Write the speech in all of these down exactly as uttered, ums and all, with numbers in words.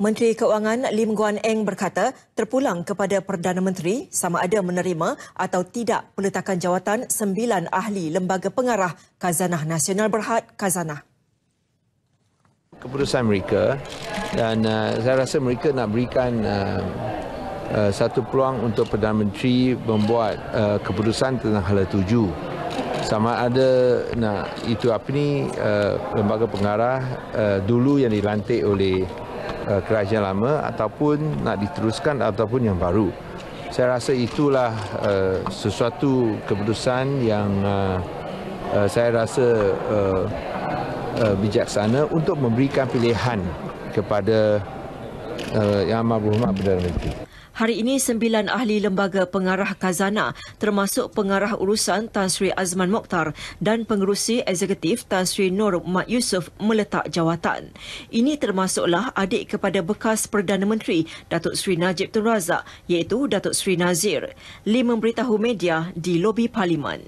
Menteri Keuangan Lim Guan Eng berkata terpulang kepada Perdana Menteri sama ada menerima atau tidak peletakan jawatan sembilan ahli Lembaga Pengarah Khazanah Nasional Berhad Khazanah. Keputusan mereka dan uh, saya rasa mereka nak berikan uh, uh, satu peluang untuk Perdana Menteri membuat uh, keputusan tentang hala tuju. Sama ada nak itu apa ni uh, Lembaga Pengarah uh, dulu yang dilantik oleh uh, kerajaan lama ataupun nak diteruskan ataupun yang baru. Saya rasa itulah uh, sesuatu keputusan yang uh, uh, saya rasa uh, uh, bijaksana untuk memberikan pilihan kepada uh, Yang Amat Berhormat Perdana Menteri. Hari ini, sembilan ahli Lembaga Pengarah Khazanah termasuk Pengarah Urusan Tan Sri Azman Mokhtar dan Pengerusi Eksekutif Tan Sri Nur Mat Yusof meletak jawatan. Ini termasuklah adik kepada bekas Perdana Menteri Datuk Seri Najib Tun Razak iaitu Datuk Seri Nazir. Lim memberitahu media di lobi Parlimen.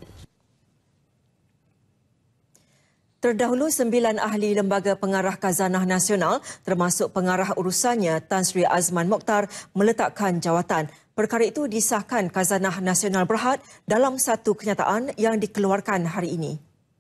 Terdahulu, sembilan ahli Lembaga Pengarah Khazanah Nasional termasuk Pengarah Urusannya Tan Sri Azman Mokhtar meletakkan jawatan. Perkara itu disahkan Khazanah Nasional Berhad dalam satu kenyataan yang dikeluarkan hari ini.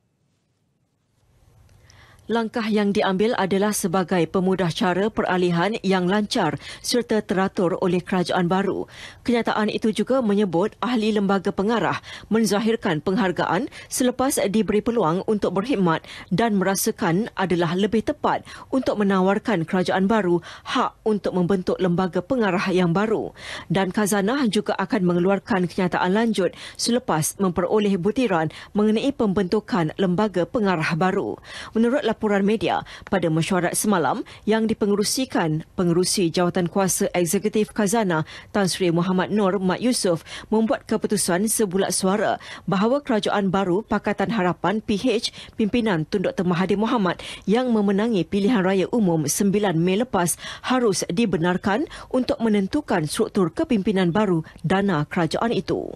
Langkah yang diambil adalah sebagai pemudah cara peralihan yang lancar serta teratur oleh kerajaan baru. Kenyataan itu juga menyebut ahli lembaga pengarah menzahirkan penghargaan selepas diberi peluang untuk berkhidmat dan merasakan adalah lebih tepat untuk menawarkan kerajaan baru hak untuk membentuk lembaga pengarah yang baru. Dan Khazanah juga akan mengeluarkan kenyataan lanjut selepas memperoleh butiran mengenai pembentukan lembaga pengarah baru. Menurut laporan media, pada mesyuarat semalam yang dipengerusikan Pengerusi Jawatan Kuasa Eksekutif Khazanah Tan Sri Muhammad Nur Mat Yusof membuat keputusan sebulat suara bahawa kerajaan baru Pakatan Harapan P H pimpinan Tun Doktor Mahathir Mohamad yang memenangi pilihan raya umum sembilan Mei lepas harus dibenarkan untuk menentukan struktur kepimpinan baru dana kerajaan itu.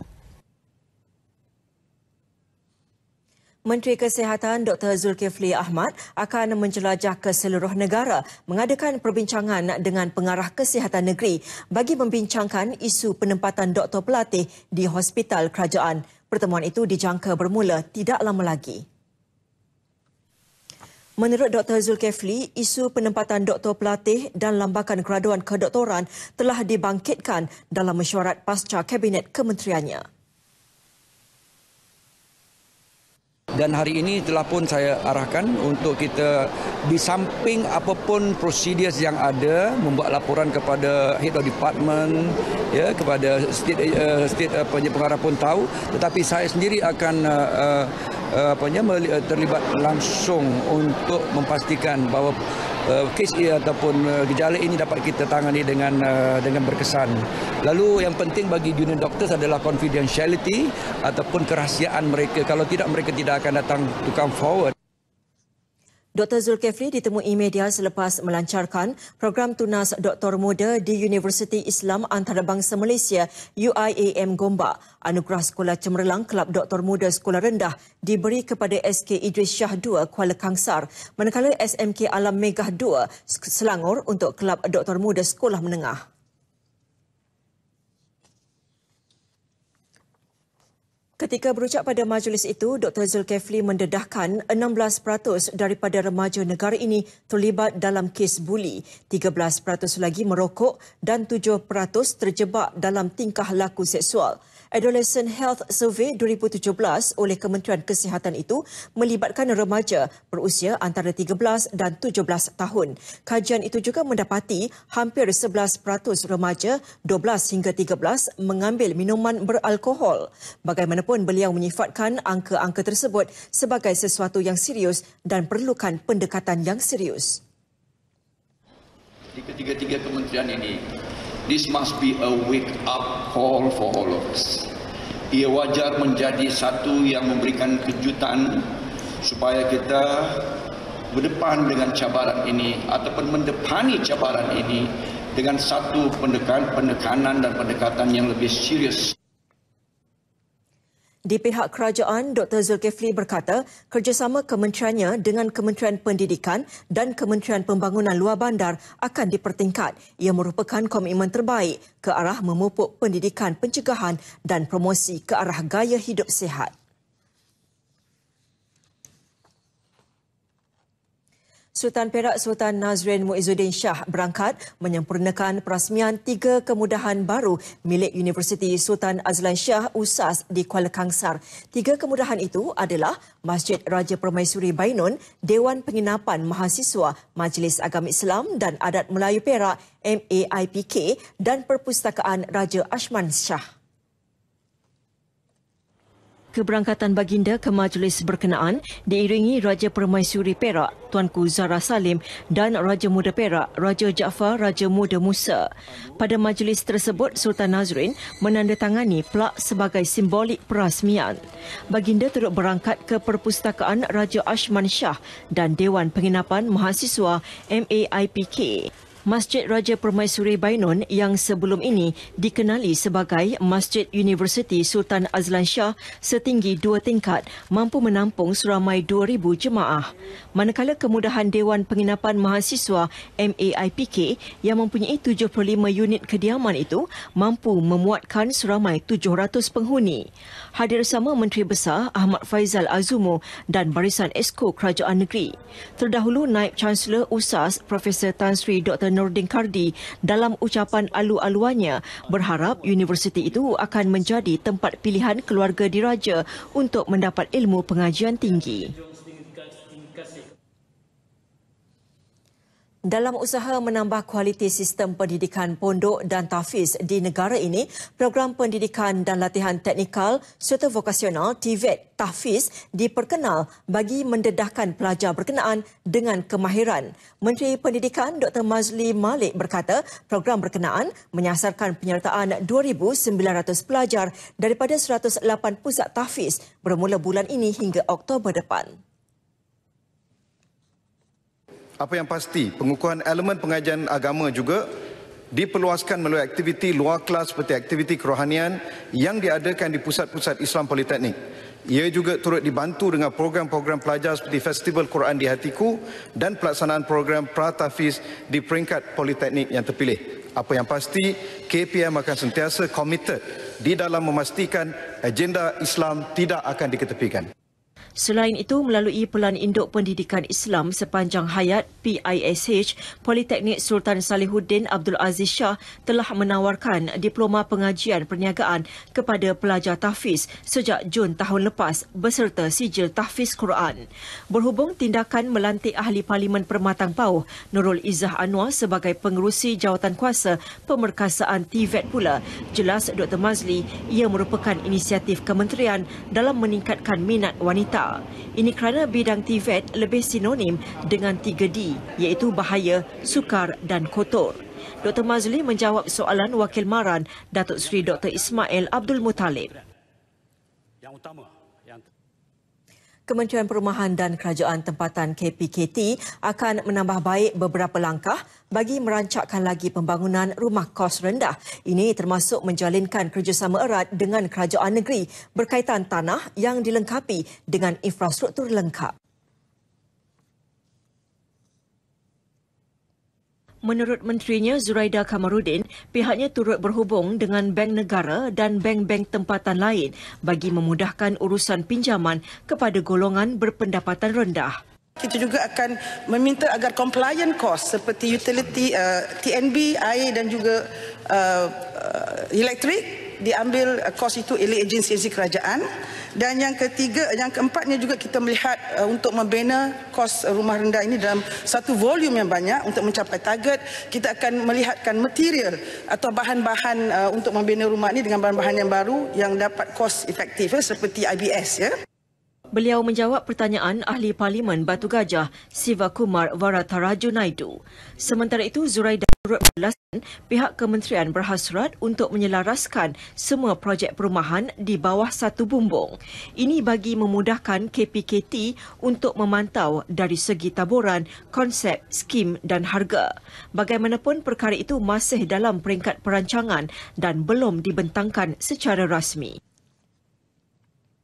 Menteri Kesihatan Doktor Zulkifli Ahmad akan menjelajah ke seluruh negara mengadakan perbincangan dengan pengarah kesihatan negeri bagi membincangkan isu penempatan doktor pelatih di hospital kerajaan. Pertemuan itu dijangka bermula tidak lama lagi. Menurut Doktor Zulkifli, isu penempatan doktor pelatih dan lambakan graduan kedoktoran telah dibangkitkan dalam mesyuarat pasca Kabinet Kementeriannya. Dan hari ini telah pun saya arahkan untuk kita di samping apapun prosedur yang ada membuat laporan kepada head of department, ya, kepada state uh, state uh, pengarah pun tahu, tetapi saya sendiri akan uh, uh, apanya terlibat langsung untuk memastikan bahawa uh, kes ini ataupun uh, gejala ini dapat kita tangani dengan uh, dengan berkesan. Lalu yang penting bagi junior doctors adalah confidentiality ataupun kerahsiaan mereka. Kalau tidak, mereka tidak akan datang to come forward. Doktor Zulkifli ditemui media selepas melancarkan program tunas doktor muda di Universiti Islam Antarabangsa Malaysia U I A M Gombak. Anugerah Sekolah Cemerlang Kelab Doktor Muda Sekolah Rendah diberi kepada S K Idris Shah dua Kuala Kangsar, manakala S M K Alam Megah dua Selangor untuk Kelab Doktor Muda Sekolah Menengah. Ketika berucap pada majlis itu, Doktor Zulkifli mendedahkan enam belas peratus daripada remaja negara ini terlibat dalam kes buli, tiga belas peratus lagi merokok dan tujuh peratus terjebak dalam tingkah laku seksual. Adolescent Health Survey dua ribu tujuh belas oleh Kementerian Kesihatan itu melibatkan remaja berusia antara tiga belas dan tujuh belas tahun. Kajian itu juga mendapati hampir sebelas peratus remaja dua belas hingga tiga belas mengambil minuman beralkohol. Bagaimanapun, beliau menyifatkan angka-angka tersebut sebagai sesuatu yang serius dan perlukan pendekatan yang serius. Di ketiga-tiga kementerian ini, this must be a wake-up call for all of us. Ia wajar menjadi satu yang memberikan kejutan supaya kita berdepan dengan cabaran ini ataupun mendepani cabaran ini dengan satu pendekatan, pendekanan dan pendekatan yang lebih serius. Di pihak kerajaan, Doktor Zulkifli berkata kerjasama kementeriannya dengan Kementerian Pendidikan dan Kementerian Pembangunan Luar Bandar akan dipertingkat. Ia merupakan komitmen terbaik ke arah memupuk pendidikan pencegahan dan promosi ke arah gaya hidup sihat. Sultan Perak Sultan Nazrin Muizzuddin Shah berangkat menyempurnakan perasmian tiga kemudahan baru milik Universiti Sultan Azlan Shah U S A S di Kuala Kangsar. Tiga kemudahan itu adalah Masjid Raja Permaisuri Bainun, Dewan Penginapan Mahasiswa Majlis Agama Islam dan Adat Melayu Perak M A I P K dan Perpustakaan Raja Ashman Shah. Keberangkatan baginda ke majlis berkenaan diiringi Raja Permaisuri Perak Tuanku Zahra Salim dan Raja Muda Perak Raja Jaafar Raja Muda Musa. Pada majlis tersebut, Sultan Nazrin menandatangani plak sebagai simbolik perasmian. Baginda turut berangkat ke Perpustakaan Raja Ashman Shah dan Dewan Penginapan Mahasiswa M A I P K. Masjid Raja Permaisuri Bainun yang sebelum ini dikenali sebagai Masjid Universiti Sultan Azlan Shah setinggi dua tingkat mampu menampung seramai dua ribu jemaah. Manakala kemudahan Dewan Penginapan Mahasiswa M A I P K yang mempunyai tujuh puluh lima unit kediaman itu mampu memuatkan seramai tujuh ratus penghuni. Hadir bersama Menteri Besar Ahmad Faizal Azumu dan Barisan Esko Kerajaan Negeri. Terdahulu Naib Chancellor U S A S Profesor Tan Sri Doktor Nordin Kardi dalam ucapan alu-aluannya berharap universiti itu akan menjadi tempat pilihan keluarga diraja untuk mendapat ilmu pengajian tinggi. Dalam usaha menambah kualiti sistem pendidikan pondok dan tahfiz di negara ini, program pendidikan dan latihan teknikal serta vokasional T V E T tahfiz diperkenal bagi mendedahkan pelajar berkenaan dengan kemahiran. Menteri Pendidikan Doktor Mazli Malik berkata program berkenaan menyasarkan penyertaan dua ribu sembilan ratus pelajar daripada seratus lapan pusat tahfiz bermula bulan ini hingga Oktober depan. Apa yang pasti, pengukuhan elemen pengajian agama juga diperluaskan melalui aktiviti luar kelas seperti aktiviti kerohanian yang diadakan di pusat-pusat Islam Politeknik. Ia juga turut dibantu dengan program-program pelajar seperti Festival Quran di Hatiku dan pelaksanaan program pra-tahfiz di peringkat Politeknik yang terpilih. Apa yang pasti, K P M akan sentiasa komited di dalam memastikan agenda Islam tidak akan diketepikan. Selain itu, melalui Pelan Induk Pendidikan Islam Sepanjang Hayat P I S H, Politeknik Sultan Salihuddin Abdul Aziz Shah telah menawarkan diploma pengajian perniagaan kepada pelajar tahfiz sejak Jun tahun lepas beserta sijil tahfiz Quran. Berhubung tindakan melantik Ahli Parlimen Permatang Pauh Nurul Izzah Anwar sebagai pengerusi jawatankuasa pemerkasaan T V E T pula, jelas Doktor Mazli ia merupakan inisiatif kementerian dalam meningkatkan minat wanita. Ini kerana bidang T V E T lebih sinonim dengan tiga D, iaitu bahaya, sukar dan kotor. Doktor Mazli menjawab soalan Wakil Maran Datuk Seri Doktor Ismail Abdul Muttalib. Yang utama, yang Kementerian Perumahan dan Kerajaan Tempatan K P K T akan menambah baik beberapa langkah bagi merancakkan lagi pembangunan rumah kos rendah. Ini termasuk menjalinkan kerjasama erat dengan kerajaan negeri berkaitan tanah yang dilengkapi dengan infrastruktur lengkap. Menurut menterinya Zuraida Kamarudin, pihaknya turut berhubung dengan bank negara dan bank-bank tempatan lain bagi memudahkan urusan pinjaman kepada golongan berpendapatan rendah. Kita juga akan meminta agar compliant cost seperti utility, uh, T N B, air dan juga uh, uh, elektrik diambil uh, kos itu oleh agensi-agensi kerajaan. Dan yang ketiga, yang keempatnya juga kita melihat uh, untuk membina kos rumah rendah ini dalam satu volume yang banyak untuk mencapai target. Kita akan melihatkan material atau bahan-bahan uh, untuk membina rumah ini dengan bahan-bahan yang baru yang dapat kos efektif ya, seperti I B S ya. Beliau menjawab pertanyaan Ahli Parlimen Batu Gajah Siva Kumar Varataraju Naidu. Sementara itu, Zuraida turut menjelaskan pihak kementerian berhasrat untuk menyelaraskan semua projek perumahan di bawah satu bumbung. Ini bagi memudahkan K P K T untuk memantau dari segi taburan, konsep, skim dan harga. Bagaimanapun perkara itu masih dalam peringkat perancangan dan belum dibentangkan secara rasmi.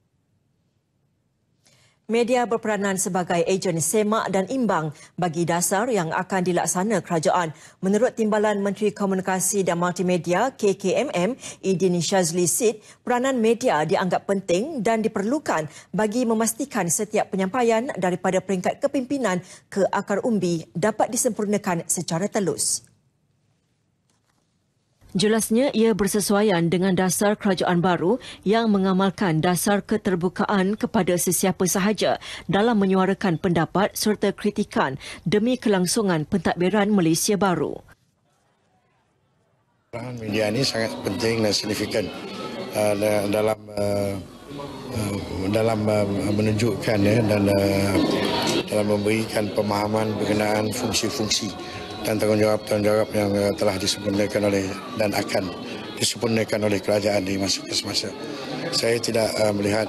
Media berperanan sebagai ejen semak dan imbang bagi dasar yang akan dilaksana kerajaan. Menurut Timbalan Menteri Komunikasi dan Multimedia K K M M, Idin Shazli Sid, peranan media dianggap penting dan diperlukan bagi memastikan setiap penyampaian daripada peringkat kepimpinan ke akar umbi dapat disempurnakan secara telus. Jelasnya ia bersesuaian dengan dasar kerajaan baru yang mengamalkan dasar keterbukaan kepada sesiapa sahaja dalam menyuarakan pendapat serta kritikan demi kelangsungan pentadbiran Malaysia baru. Peranan media ini sangat penting dan signifikan uh, dalam uh, uh, dalam uh, menunjukkan ya, dan uh, dalam memberikan pemahaman berkenaan fungsi-fungsi dan tanggungjawab-tanggungjawab yang uh, telah disempurnakan oleh dan akan disempurnakan oleh kerajaan di masa ke semasa. Saya tidak uh, melihat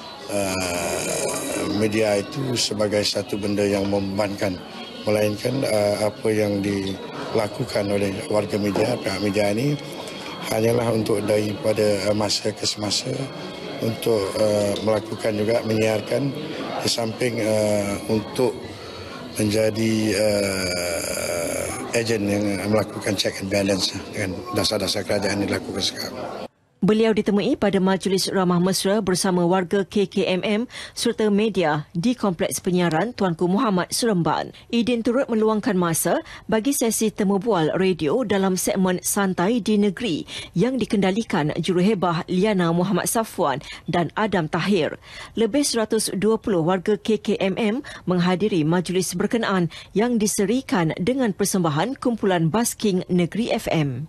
uh, media itu sebagai satu benda yang membebankan, melainkan uh, apa yang dilakukan oleh warga media, pihak media ini hanyalah untuk daripada uh, masa ke semasa untuk uh, melakukan juga menyiarkan di samping uh, untuk menjadi uh, ejen yang melakukan check and balance dengan dasar-dasar kerajaan yang dilakukan sekarang. Beliau ditemui pada Majlis Ramah Mesra bersama warga K K M M serta media di Kompleks Penyiaran Tuanku Muhammad Seremban. Idin turut meluangkan masa bagi sesi temu bual radio dalam segmen Santai di Negeri yang dikendalikan juruhebah Liana Muhammad Safwan dan Adam Tahir. Lebih seratus dua puluh warga K K M M menghadiri majlis berkenaan yang diserikan dengan persembahan kumpulan Basking Negeri F M.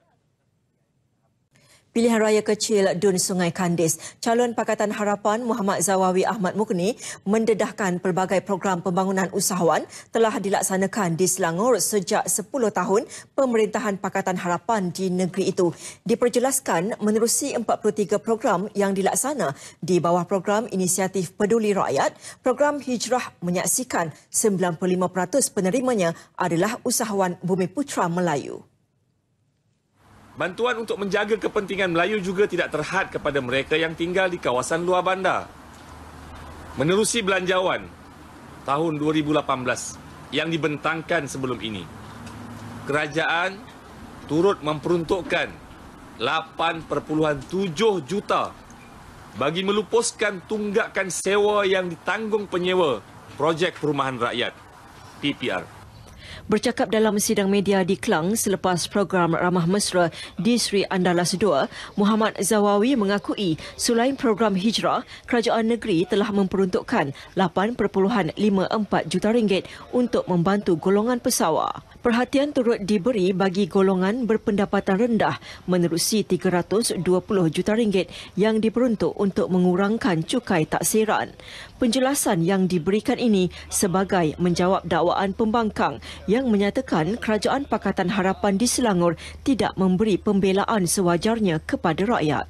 Pilihan Raya Kecil Dun Sungai Kandis, calon Pakatan Harapan Muhammad Zawawi Ahmad Mukni mendedahkan pelbagai program pembangunan usahawan telah dilaksanakan di Selangor sejak sepuluh tahun pemerintahan Pakatan Harapan di negeri itu. Diperjelaskan menerusi empat puluh tiga program yang dilaksana di bawah program Inisiatif Peduli Rakyat, program Hijrah menyaksikan sembilan puluh lima peratus penerimanya adalah usahawan Bumiputera Melayu. Bantuan untuk menjaga kepentingan Melayu juga tidak terhad kepada mereka yang tinggal di kawasan luar bandar. Menerusi belanjawan tahun dua ribu lapan belas yang dibentangkan sebelum ini, kerajaan turut memperuntukkan lapan perpuluhan tujuh juta bagi melupuskan tunggakan sewa yang ditanggung penyewa projek perumahan rakyat P P R. Bercakap dalam sidang media di Klang selepas program Ramah Mesra di Sri Andalas dua, Muhammad Zawawi mengakui selain program Hijrah, kerajaan negeri telah memperuntukkan lapan perpuluhan lima empat juta ringgit untuk membantu golongan pesawar. Perhatian turut diberi bagi golongan berpendapatan rendah menerusi tiga ratus dua puluh juta ringgit yang diperuntuk untuk mengurangkan cukai taksiran. Penjelasan yang diberikan ini sebagai menjawab dakwaan pembangkang yang menyatakan kerajaan Pakatan Harapan di Selangor tidak memberi pembelaan sewajarnya kepada rakyat.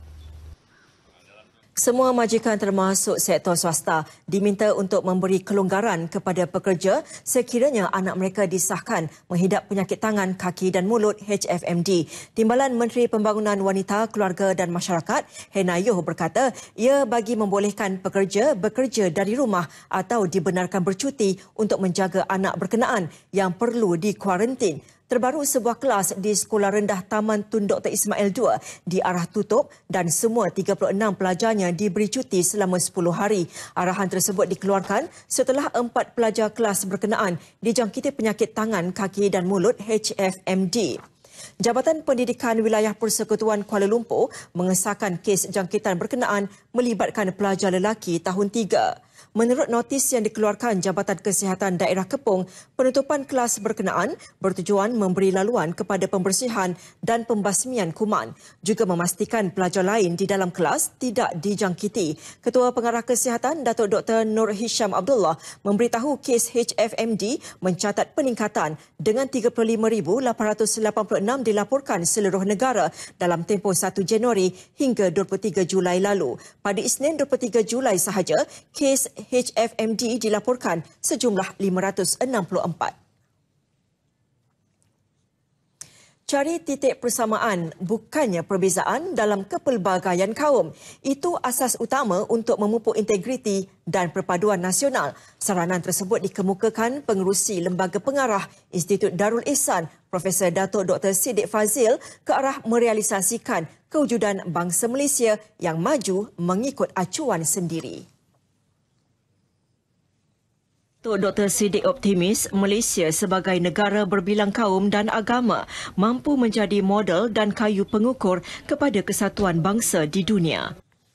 Semua majikan termasuk sektor swasta diminta untuk memberi kelonggaran kepada pekerja sekiranya anak mereka disahkan menghidap penyakit tangan, kaki dan mulut H F M D. Timbalan Menteri Pembangunan Wanita, Keluarga dan Masyarakat, Hena Yoh berkata ia bagi membolehkan pekerja bekerja dari rumah atau dibenarkan bercuti untuk menjaga anak berkenaan yang perlu dikuarantin. Terbaru sebuah kelas di Sekolah Rendah Taman Tun Doktor Ismail dua diarah tutup dan semua tiga puluh enam pelajarnya diberi cuti selama sepuluh hari. Arahan tersebut dikeluarkan setelah empat pelajar kelas berkenaan dijangkiti penyakit tangan, kaki dan mulut H F M D. Jabatan Pendidikan Wilayah Persekutuan Kuala Lumpur mengesahkan kes jangkitan berkenaan melibatkan pelajar lelaki tahun tiga. Menurut notis yang dikeluarkan Jabatan Kesihatan Daerah Kepong, penutupan kelas berkenaan bertujuan memberi laluan kepada pembersihan dan pembasmian kuman, juga memastikan pelajar lain di dalam kelas tidak dijangkiti. Ketua Pengarah Kesihatan Datuk Doktor Nur Hisham Abdullah memberitahu kes H F M D mencatat peningkatan dengan tiga puluh lima ribu lapan ratus lapan puluh enam dilaporkan seluruh negara dalam tempoh satu Januari hingga dua puluh tiga Julai lalu. Pada Isnin dua puluh tiga Julai sahaja, kes H F M D dilaporkan sejumlah lima ratus enam puluh empat. Cari titik persamaan, bukannya perbezaan dalam kepelbagaian kaum. Itu asas utama untuk memupuk integriti dan perpaduan nasional. Saranan tersebut dikemukakan Pengerusi Lembaga Pengarah Institut Darul Ihsan, Profesor Datuk Doktor Siddiq Fazil ke arah merealisasikan kewujudan bangsa Malaysia yang maju mengikut acuan sendiri. Doktor Siddiq optimis Malaysia sebagai negara berbilang kaum dan agama mampu menjadi model dan kayu pengukur kepada kesatuan bangsa di dunia.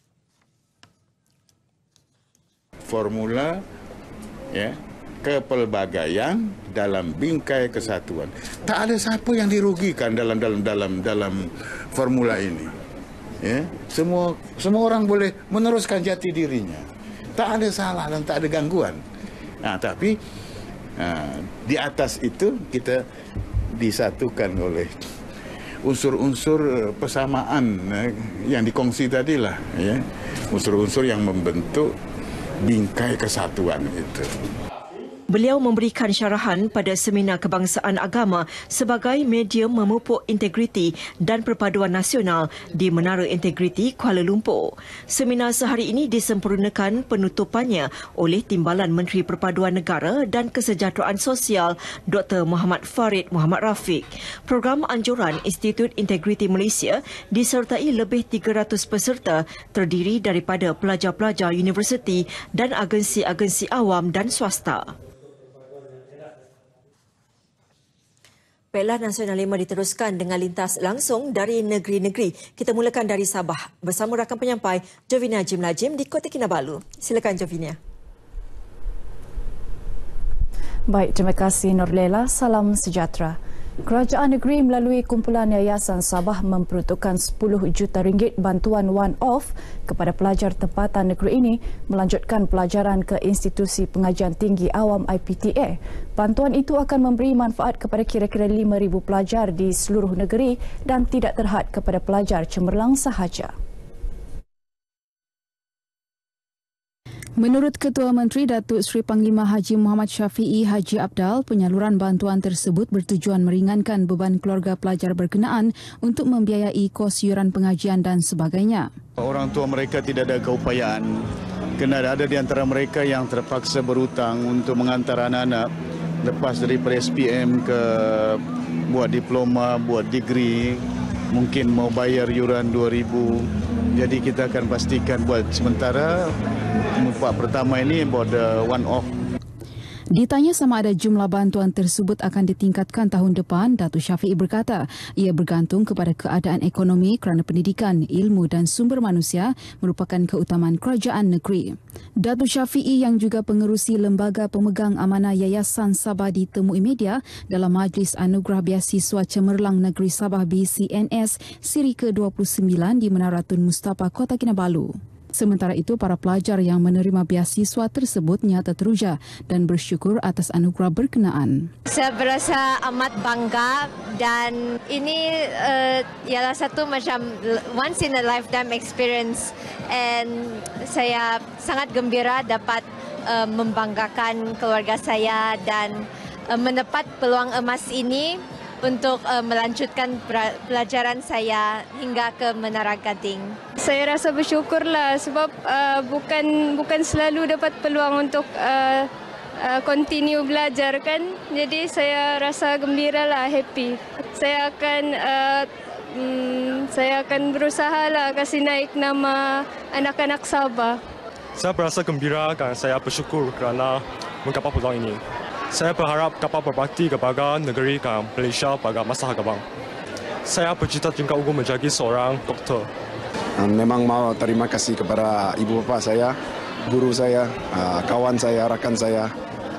Formula ya, kepelbagaian dalam bingkai kesatuan. Tak ada siapa yang dirugikan dalam dalam dalam dalam formula ini. Ya, semua semua orang boleh meneruskan jati dirinya. Tak ada salah dan tak ada gangguan. Nah, tapi uh, di atas itu kita disatukan oleh unsur-unsur persamaan uh, yang dikongsi tadilah, ya, unsur-unsur yang membentuk bingkai kesatuan itu. Beliau memberikan syarahan pada Seminar Kebangsaan Agama sebagai medium memupuk integriti dan perpaduan nasional di Menara Integriti Kuala Lumpur. Seminar sehari ini disempurnakan penutupannya oleh Timbalan Menteri Perpaduan Negara dan Kesejahteraan Sosial Doktor Muhammad Farid Muhammad Rafiq. Program anjuran Institut Integriti Malaysia disertai lebih tiga ratus peserta terdiri daripada pelajar-pelajar universiti dan agensi-agensi awam dan swasta. Pelah Nasional lima diteruskan dengan lintas langsung dari negeri-negeri. Kita mulakan dari Sabah bersama rakan penyampai Jovina Jim Lajim di Kota Kinabalu. Silakan Jovina. Baik, terima kasih Norlela. Salam sejahtera. Kerajaan negeri melalui kumpulan Yayasan Sabah memperuntukkan sepuluh juta ringgit bantuan one-off kepada pelajar tempatan negeri ini melanjutkan pelajaran ke Institusi Pengajian Tinggi Awam I P T A. Bantuan itu akan memberi manfaat kepada kira-kira lima ribu pelajar di seluruh negeri dan tidak terhad kepada pelajar cemerlang sahaja. Menurut Ketua Menteri Datuk Seri Panglima Haji Muhammad Syafiee Haji Abdal, penyaluran bantuan tersebut bertujuan meringankan beban keluarga pelajar berkenaan untuk membiayai kos yuran pengajian dan sebagainya. Orang tua mereka tidak ada keupayaan kerana ada di antara mereka yang terpaksa berhutang untuk mengantar anak-anak lepas daripada S P M ke buat diploma, buat degree, mungkin mau bayar yuran dua ribu. Jadi kita akan pastikan buat sementara part pertama ini buat one off. Ditanya sama ada jumlah bantuan tersebut akan ditingkatkan tahun depan, Datuk Syafiee berkata ia bergantung kepada keadaan ekonomi kerana pendidikan, ilmu dan sumber manusia merupakan keutamaan kerajaan negeri. Datuk Syafiee yang juga pengerusi Lembaga Pemegang Amanah Yayasan Sabah ditemui media dalam Majlis Anugerah Beasiswa Cemerlang Negeri Sabah B C N S siri ke dua puluh sembilan di Menara Tun Mustapa, Kota Kinabalu. Sementara itu, para pelajar yang menerima beasiswa tersebut nyata teruja dan bersyukur atas anugerah berkenaan. Saya berasa amat bangga dan ini uh, ialah satu macam once in a lifetime experience, and saya sangat gembira dapat uh, membanggakan keluarga saya dan uh, mendapat peluang emas ini untuk uh, melanjutkan pelajaran saya hingga ke Menara Gading. Saya rasa bersyukurlah sebab uh, bukan bukan selalu dapat peluang untuk uh, uh, continue belajar kan. Jadi saya rasa gembiralah, happy. Saya akan uh, um, saya akan berusahalah kasih naik nama anak-anak Sabah. Saya berasa gembira dan saya bersyukur kerana mendapat peluang ini. Saya berharap dapat berbakti kepada negeri dan Malaysia pada masa hadapan. Saya bercita-cita untuk menjadi seorang doktor. Memang mau terima kasih kepada ibu bapa saya, guru saya, kawan saya, rakan saya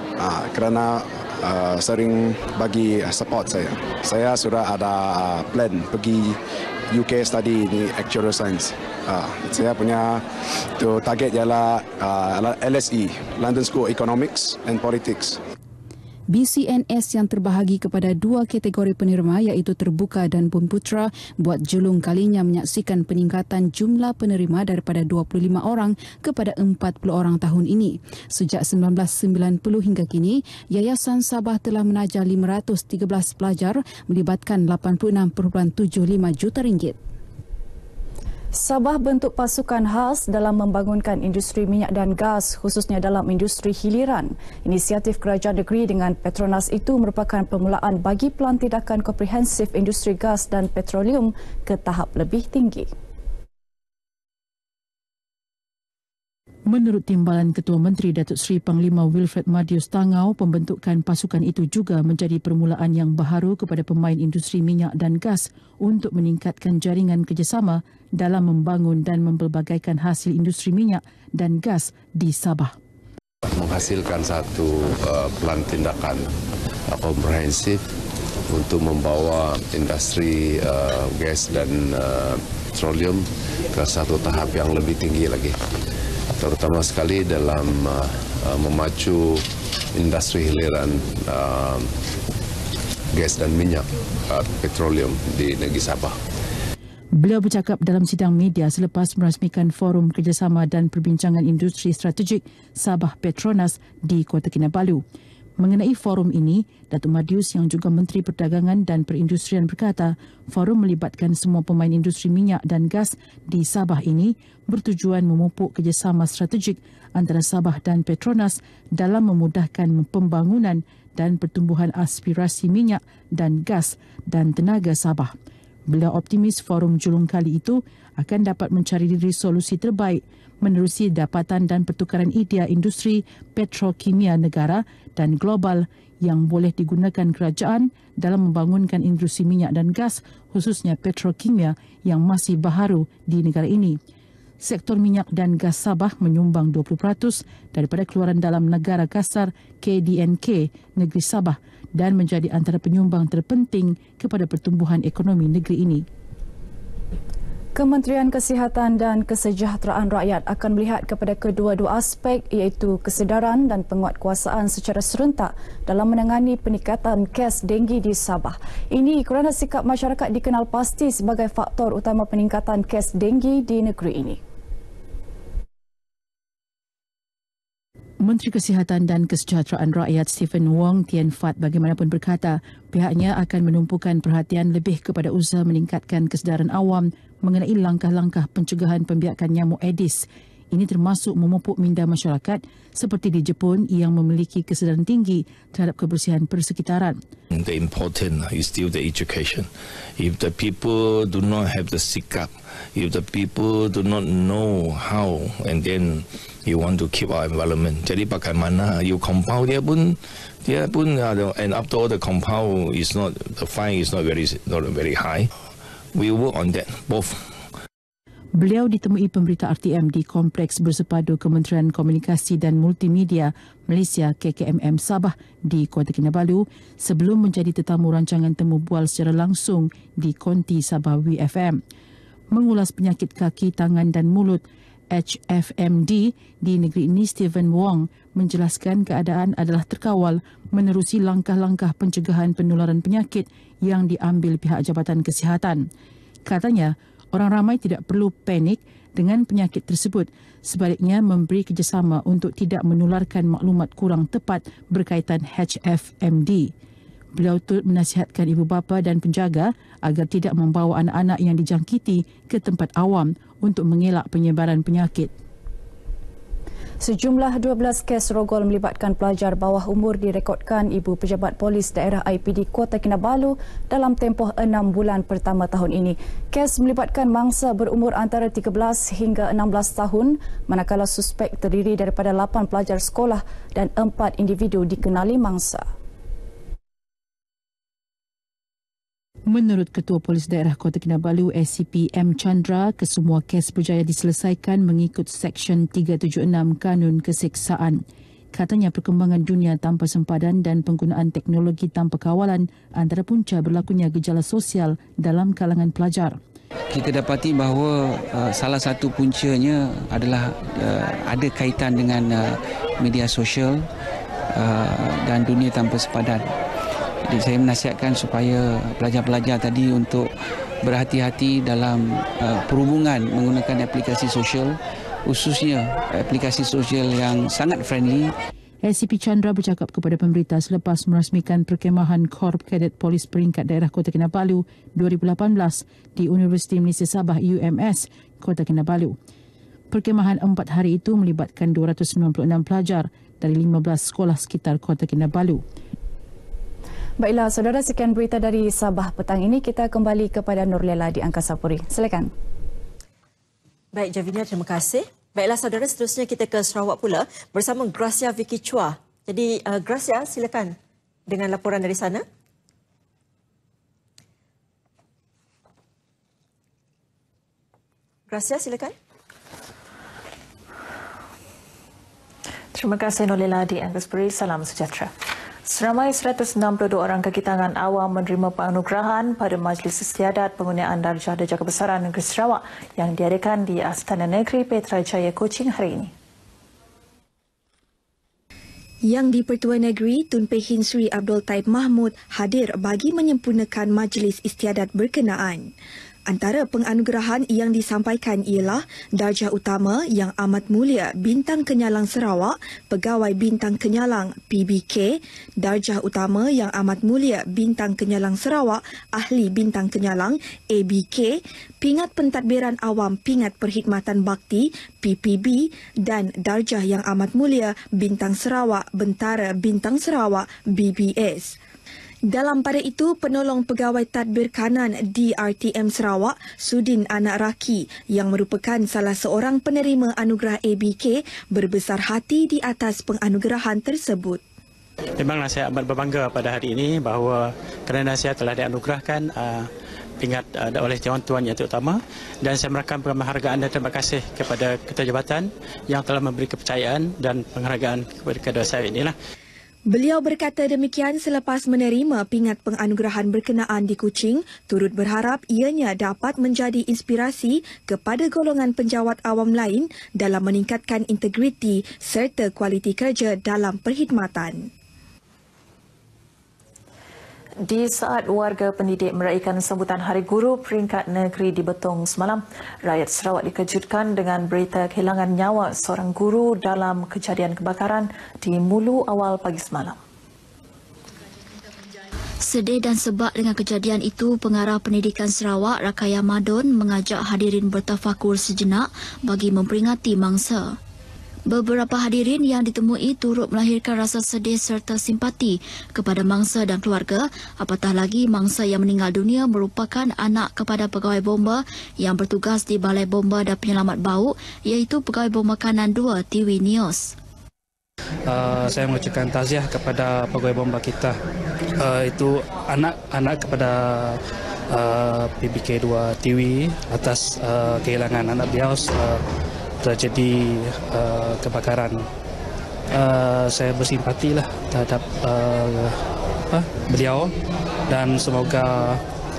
kerana sering bagi support saya. Saya sudah ada plan pergi U K study di actuarial science. Saya punya tu target ialah L S E, London School of Economics and Politics. B C N S yang terbahagi kepada dua kategori penerima iaitu terbuka dan Bumiputera buat julung kalinya menyaksikan peningkatan jumlah penerima daripada dua puluh lima orang kepada empat puluh orang tahun ini. Sejak sembilan belas sembilan puluh hingga kini, Yayasan Sabah telah menajar lima ratus tiga belas pelajar melibatkan lapan puluh enam perpuluhan tujuh lima juta ringgit. Sabah bentuk pasukan khas dalam membangunkan industri minyak dan gas khususnya dalam industri hiliran. Inisiatif kerajaan negeri dengan Petronas itu merupakan permulaan bagi pelan tindakan komprehensif industri gas dan petroleum ke tahap lebih tinggi. Menurut Timbalan Ketua Menteri Datuk Seri Panglima Wilfred Madius Tangau, pembentukan pasukan itu juga menjadi permulaan yang baharu kepada pemain industri minyak dan gas untuk meningkatkan jaringan kerjasama dalam membangun dan mempelbagaikan hasil industri minyak dan gas di Sabah. Menghasilkan satu uh, pelan tindakan uh, komprehensif untuk membawa industri uh, gas dan uh, petroleum ke satu tahap yang lebih tinggi lagi. Terutama sekali dalam uh, uh, memacu industri hiliran uh, gas dan minyak uh, petroleum di negeri Sabah. Beliau bercakap dalam sidang media selepas merasmikan Forum Kerjasama dan Perbincangan Industri Strategik Sabah Petronas di Kota Kinabalu. Mengenai forum ini, Datuk Madius yang juga Menteri Perdagangan dan Perindustrian berkata, forum melibatkan semua pemain industri minyak dan gas di Sabah ini bertujuan memupuk kerjasama strategik antara Sabah dan Petronas dalam memudahkan pembangunan dan pertumbuhan aspirasi minyak dan gas dan tenaga Sabah. Beliau optimis forum julung kali itu akan dapat mencari solusi terbaik menerusi dapatan dan pertukaran idea industri petrokimia negara dan global yang boleh digunakan kerajaan dalam membangunkan industri minyak dan gas khususnya petrokimia yang masih baharu di negara ini. Sektor minyak dan gas Sabah menyumbang dua puluh peratus daripada keluaran dalam negara kasar K D N K negeri Sabah dan menjadi antara penyumbang terpenting kepada pertumbuhan ekonomi negeri ini. Kementerian Kesihatan dan Kesejahteraan Rakyat akan melihat kepada kedua-dua aspek iaitu kesedaran dan penguatkuasaan secara serentak dalam menangani peningkatan kes denggi di Sabah. Ini kerana sikap masyarakat dikenal pasti sebagai faktor utama peningkatan kes denggi di negeri ini. Menteri Kesihatan dan Kesejahteraan Rakyat Stephen Wong Tien Fat bagaimanapun berkata pihaknya akan menumpukan perhatian lebih kepada usaha meningkatkan kesedaran awam mengenai langkah-langkah pencegahan pembiakan nyamuk Aedes. Ini termasuk memupuk minda masyarakat seperti di Jepun yang memiliki kesedaran tinggi terhadap kebersihan persekitaran. The important is still the education. If the people do not have the sikap, if the people do not know how, and then you want to keep our environment. Jadi bagaimana you compound dia pun dia pun ada, and after all the compound is not, the fine is not very not very high. We work on that both. Beliau ditemui pemberita R T M di Kompleks Bersepadu Kementerian Komunikasi dan Multimedia Malaysia K K M M Sabah di Kota Kinabalu sebelum menjadi tetamu rancangan temu bual secara langsung di Konti Sabah W F M. Mengulas penyakit kaki, tangan dan mulut H F M D di negeri ini, Stephen Wong menjelaskan keadaan adalah terkawal menerusi langkah-langkah pencegahan penularan penyakit yang diambil pihak Jabatan Kesihatan. Katanya, orang ramai tidak perlu panik dengan penyakit tersebut. Sebaliknya, memberi kerjasama untuk tidak menularkan maklumat kurang tepat berkaitan H F M D. Beliau turut menasihatkan ibu bapa dan penjaga agar tidak membawa anak-anak yang dijangkiti ke tempat awam untuk mengelak penyebaran penyakit. Sejumlah dua belas kes rogol melibatkan pelajar bawah umur direkodkan Ibu Pejabat Polis Daerah I P D Kota Kinabalu dalam tempoh enam bulan pertama tahun ini. Kes melibatkan mangsa berumur antara tiga belas hingga enam belas tahun, manakala suspek terdiri daripada lapan pelajar sekolah dan empat individu dikenali mangsa. Menurut Ketua Polis Daerah Kota Kinabalu S C P M Chandra, kesemua kes berjaya diselesaikan mengikut Seksyen tiga tujuh enam Kanun Keseksaan. Katanya perkembangan dunia tanpa sempadan dan penggunaan teknologi tanpa kawalan antara punca berlakunya gejala sosial dalam kalangan pelajar. Kita dapati bahawa uh, salah satu puncanya adalah uh, ada kaitan dengan uh, media sosial uh, dan dunia tanpa sepadan. Jadi saya menasihatkan supaya pelajar-pelajar tadi untuk berhati-hati dalam uh, perhubungan menggunakan aplikasi sosial, khususnya aplikasi sosial yang sangat friendly. S C P Chandra bercakap kepada pemberita selepas merasmikan perkemahan Korp Kadet Polis Peringkat Daerah Kota Kinabalu dua ribu lapan belas di Universiti Malaysia Sabah U M S, Kota Kinabalu. Perkemahan empat hari itu melibatkan dua ratus sembilan puluh enam pelajar dari lima belas sekolah sekitar Kota Kinabalu. Baiklah, saudara, sekian berita dari Sabah petang ini. Kita kembali kepada Nurlela di Angkasa Puri. Silakan. Baik, Javinia, terima kasih. Baiklah, saudara, seterusnya kita ke Sarawak pula bersama Gracia Vicky Chua. Jadi, uh, Gracia, silakan dengan laporan dari sana. Gracia, silakan. Terima kasih, Nolila di Angkasa. Salam sejahtera. Seramai seratus enam puluh dua orang kaki tangan awam menerima penganugerahan pada Majlis Istiadat Penggunaan Darjah Darjah Kebesaran Negeri Sarawak yang diadakan di Astana Negeri Petrajaya, Kuching hari ini. Yang di-Pertua Negeri, Tun Pehin Sri Abdul Taib Mahmud hadir bagi menyempurnakan Majlis Istiadat berkenaan. Antara penganugerahan yang disampaikan ialah Darjah Utama Yang Amat Mulia Bintang Kenyalang Sarawak, Pegawai Bintang Kenyalang P B K, Darjah Utama Yang Amat Mulia Bintang Kenyalang Sarawak, Ahli Bintang Kenyalang A B K, Pingat Pentadbiran Awam Pingat Perkhidmatan Bakti P P B dan Darjah Yang Amat Mulia Bintang Sarawak, Bentara Bintang Sarawak B B S. Dalam pada itu, penolong pegawai tadbir kanan D R T M Sarawak, Sudin Anak Raki, yang merupakan salah seorang penerima anugerah A B K, berbesar hati di atas penganugerahan tersebut. Memanglah saya amat berbangga pada hari ini bahawa kerana saya telah dianugerahkan uh, pingat uh, oleh Dewan Tuan Yang Terutama, dan saya merakam penghargaan dan terima kasih kepada Ketua Jabatan yang telah memberi kepercayaan dan penghargaan kepada kedua saya inilah. Beliau berkata demikian selepas menerima pingat penganugerahan berkenaan di Kuching, turut berharap ianya dapat menjadi inspirasi kepada golongan penjawat awam lain dalam meningkatkan integriti serta kualiti kerja dalam perkhidmatan. Di saat warga pendidik meraihkan sambutan Hari Guru Peringkat Negeri di Betong semalam, rakyat Sarawak dikejutkan dengan berita kehilangan nyawa seorang guru dalam kejadian kebakaran di Mulu awal pagi semalam. Sedih dan sebab dengan kejadian itu, Pengarah Pendidikan Sarawak, Rakaya Madon, mengajak hadirin bertafakur sejenak bagi memperingati mangsa. Beberapa hadirin yang ditemui turut melahirkan rasa sedih serta simpati kepada mangsa dan keluarga, apatah lagi mangsa yang meninggal dunia merupakan anak kepada pegawai bomba yang bertugas di Balai Bomba dan Penyelamat Bau, iaitu pegawai bomba kanan dua Tiwi Nios. Uh, saya mengucapkan taziah kepada pegawai bomba kita. Uh, itu anak-anak kepada uh, P B K dua Tiwi atas uh, kehilangan anak beliau uh, terjadi uh, kebakaran. Uh, saya bersimpatilah terhadap uh, uh, beliau dan semoga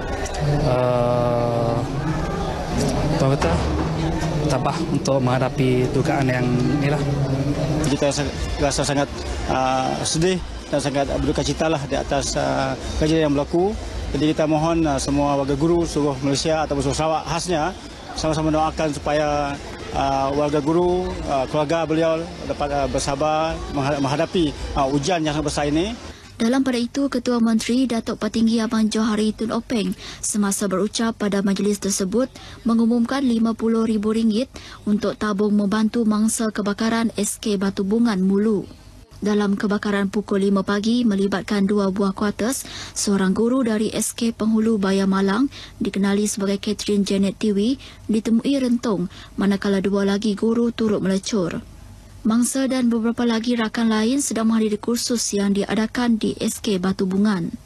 uh, kata tabah untuk menghadapi dugaan yang inilah. Kita rasa sangat uh, sedih dan sangat berdukacita lah di atas uh, kejadian yang berlaku. Jadi kita mohon uh, semua warga guru seluruh Malaysia ataupun seluruh Sarawak khasnya sama-sama doakan supaya Uh, warga guru, uh, keluarga beliau dapat uh, bersabar menghadapi uh, ujian yang sangat besar ini. Dalam pada itu, Ketua Menteri Datuk Patinggi Abang Johari Tun Openg semasa berucap pada majlis tersebut mengumumkan lima puluh ribu ringgit untuk tabung membantu mangsa kebakaran S K Batu Bungan Mulu. Dalam kebakaran pukul lima pagi melibatkan dua buah kuartus, seorang guru dari S K Penghulu Baya Malang dikenali sebagai Catherine Janet Tiwi ditemui rentung, manakala dua lagi guru turut melecur. Mangsa dan beberapa lagi rakan lain sedang menghadiri kursus yang diadakan di S K Batu Bungan.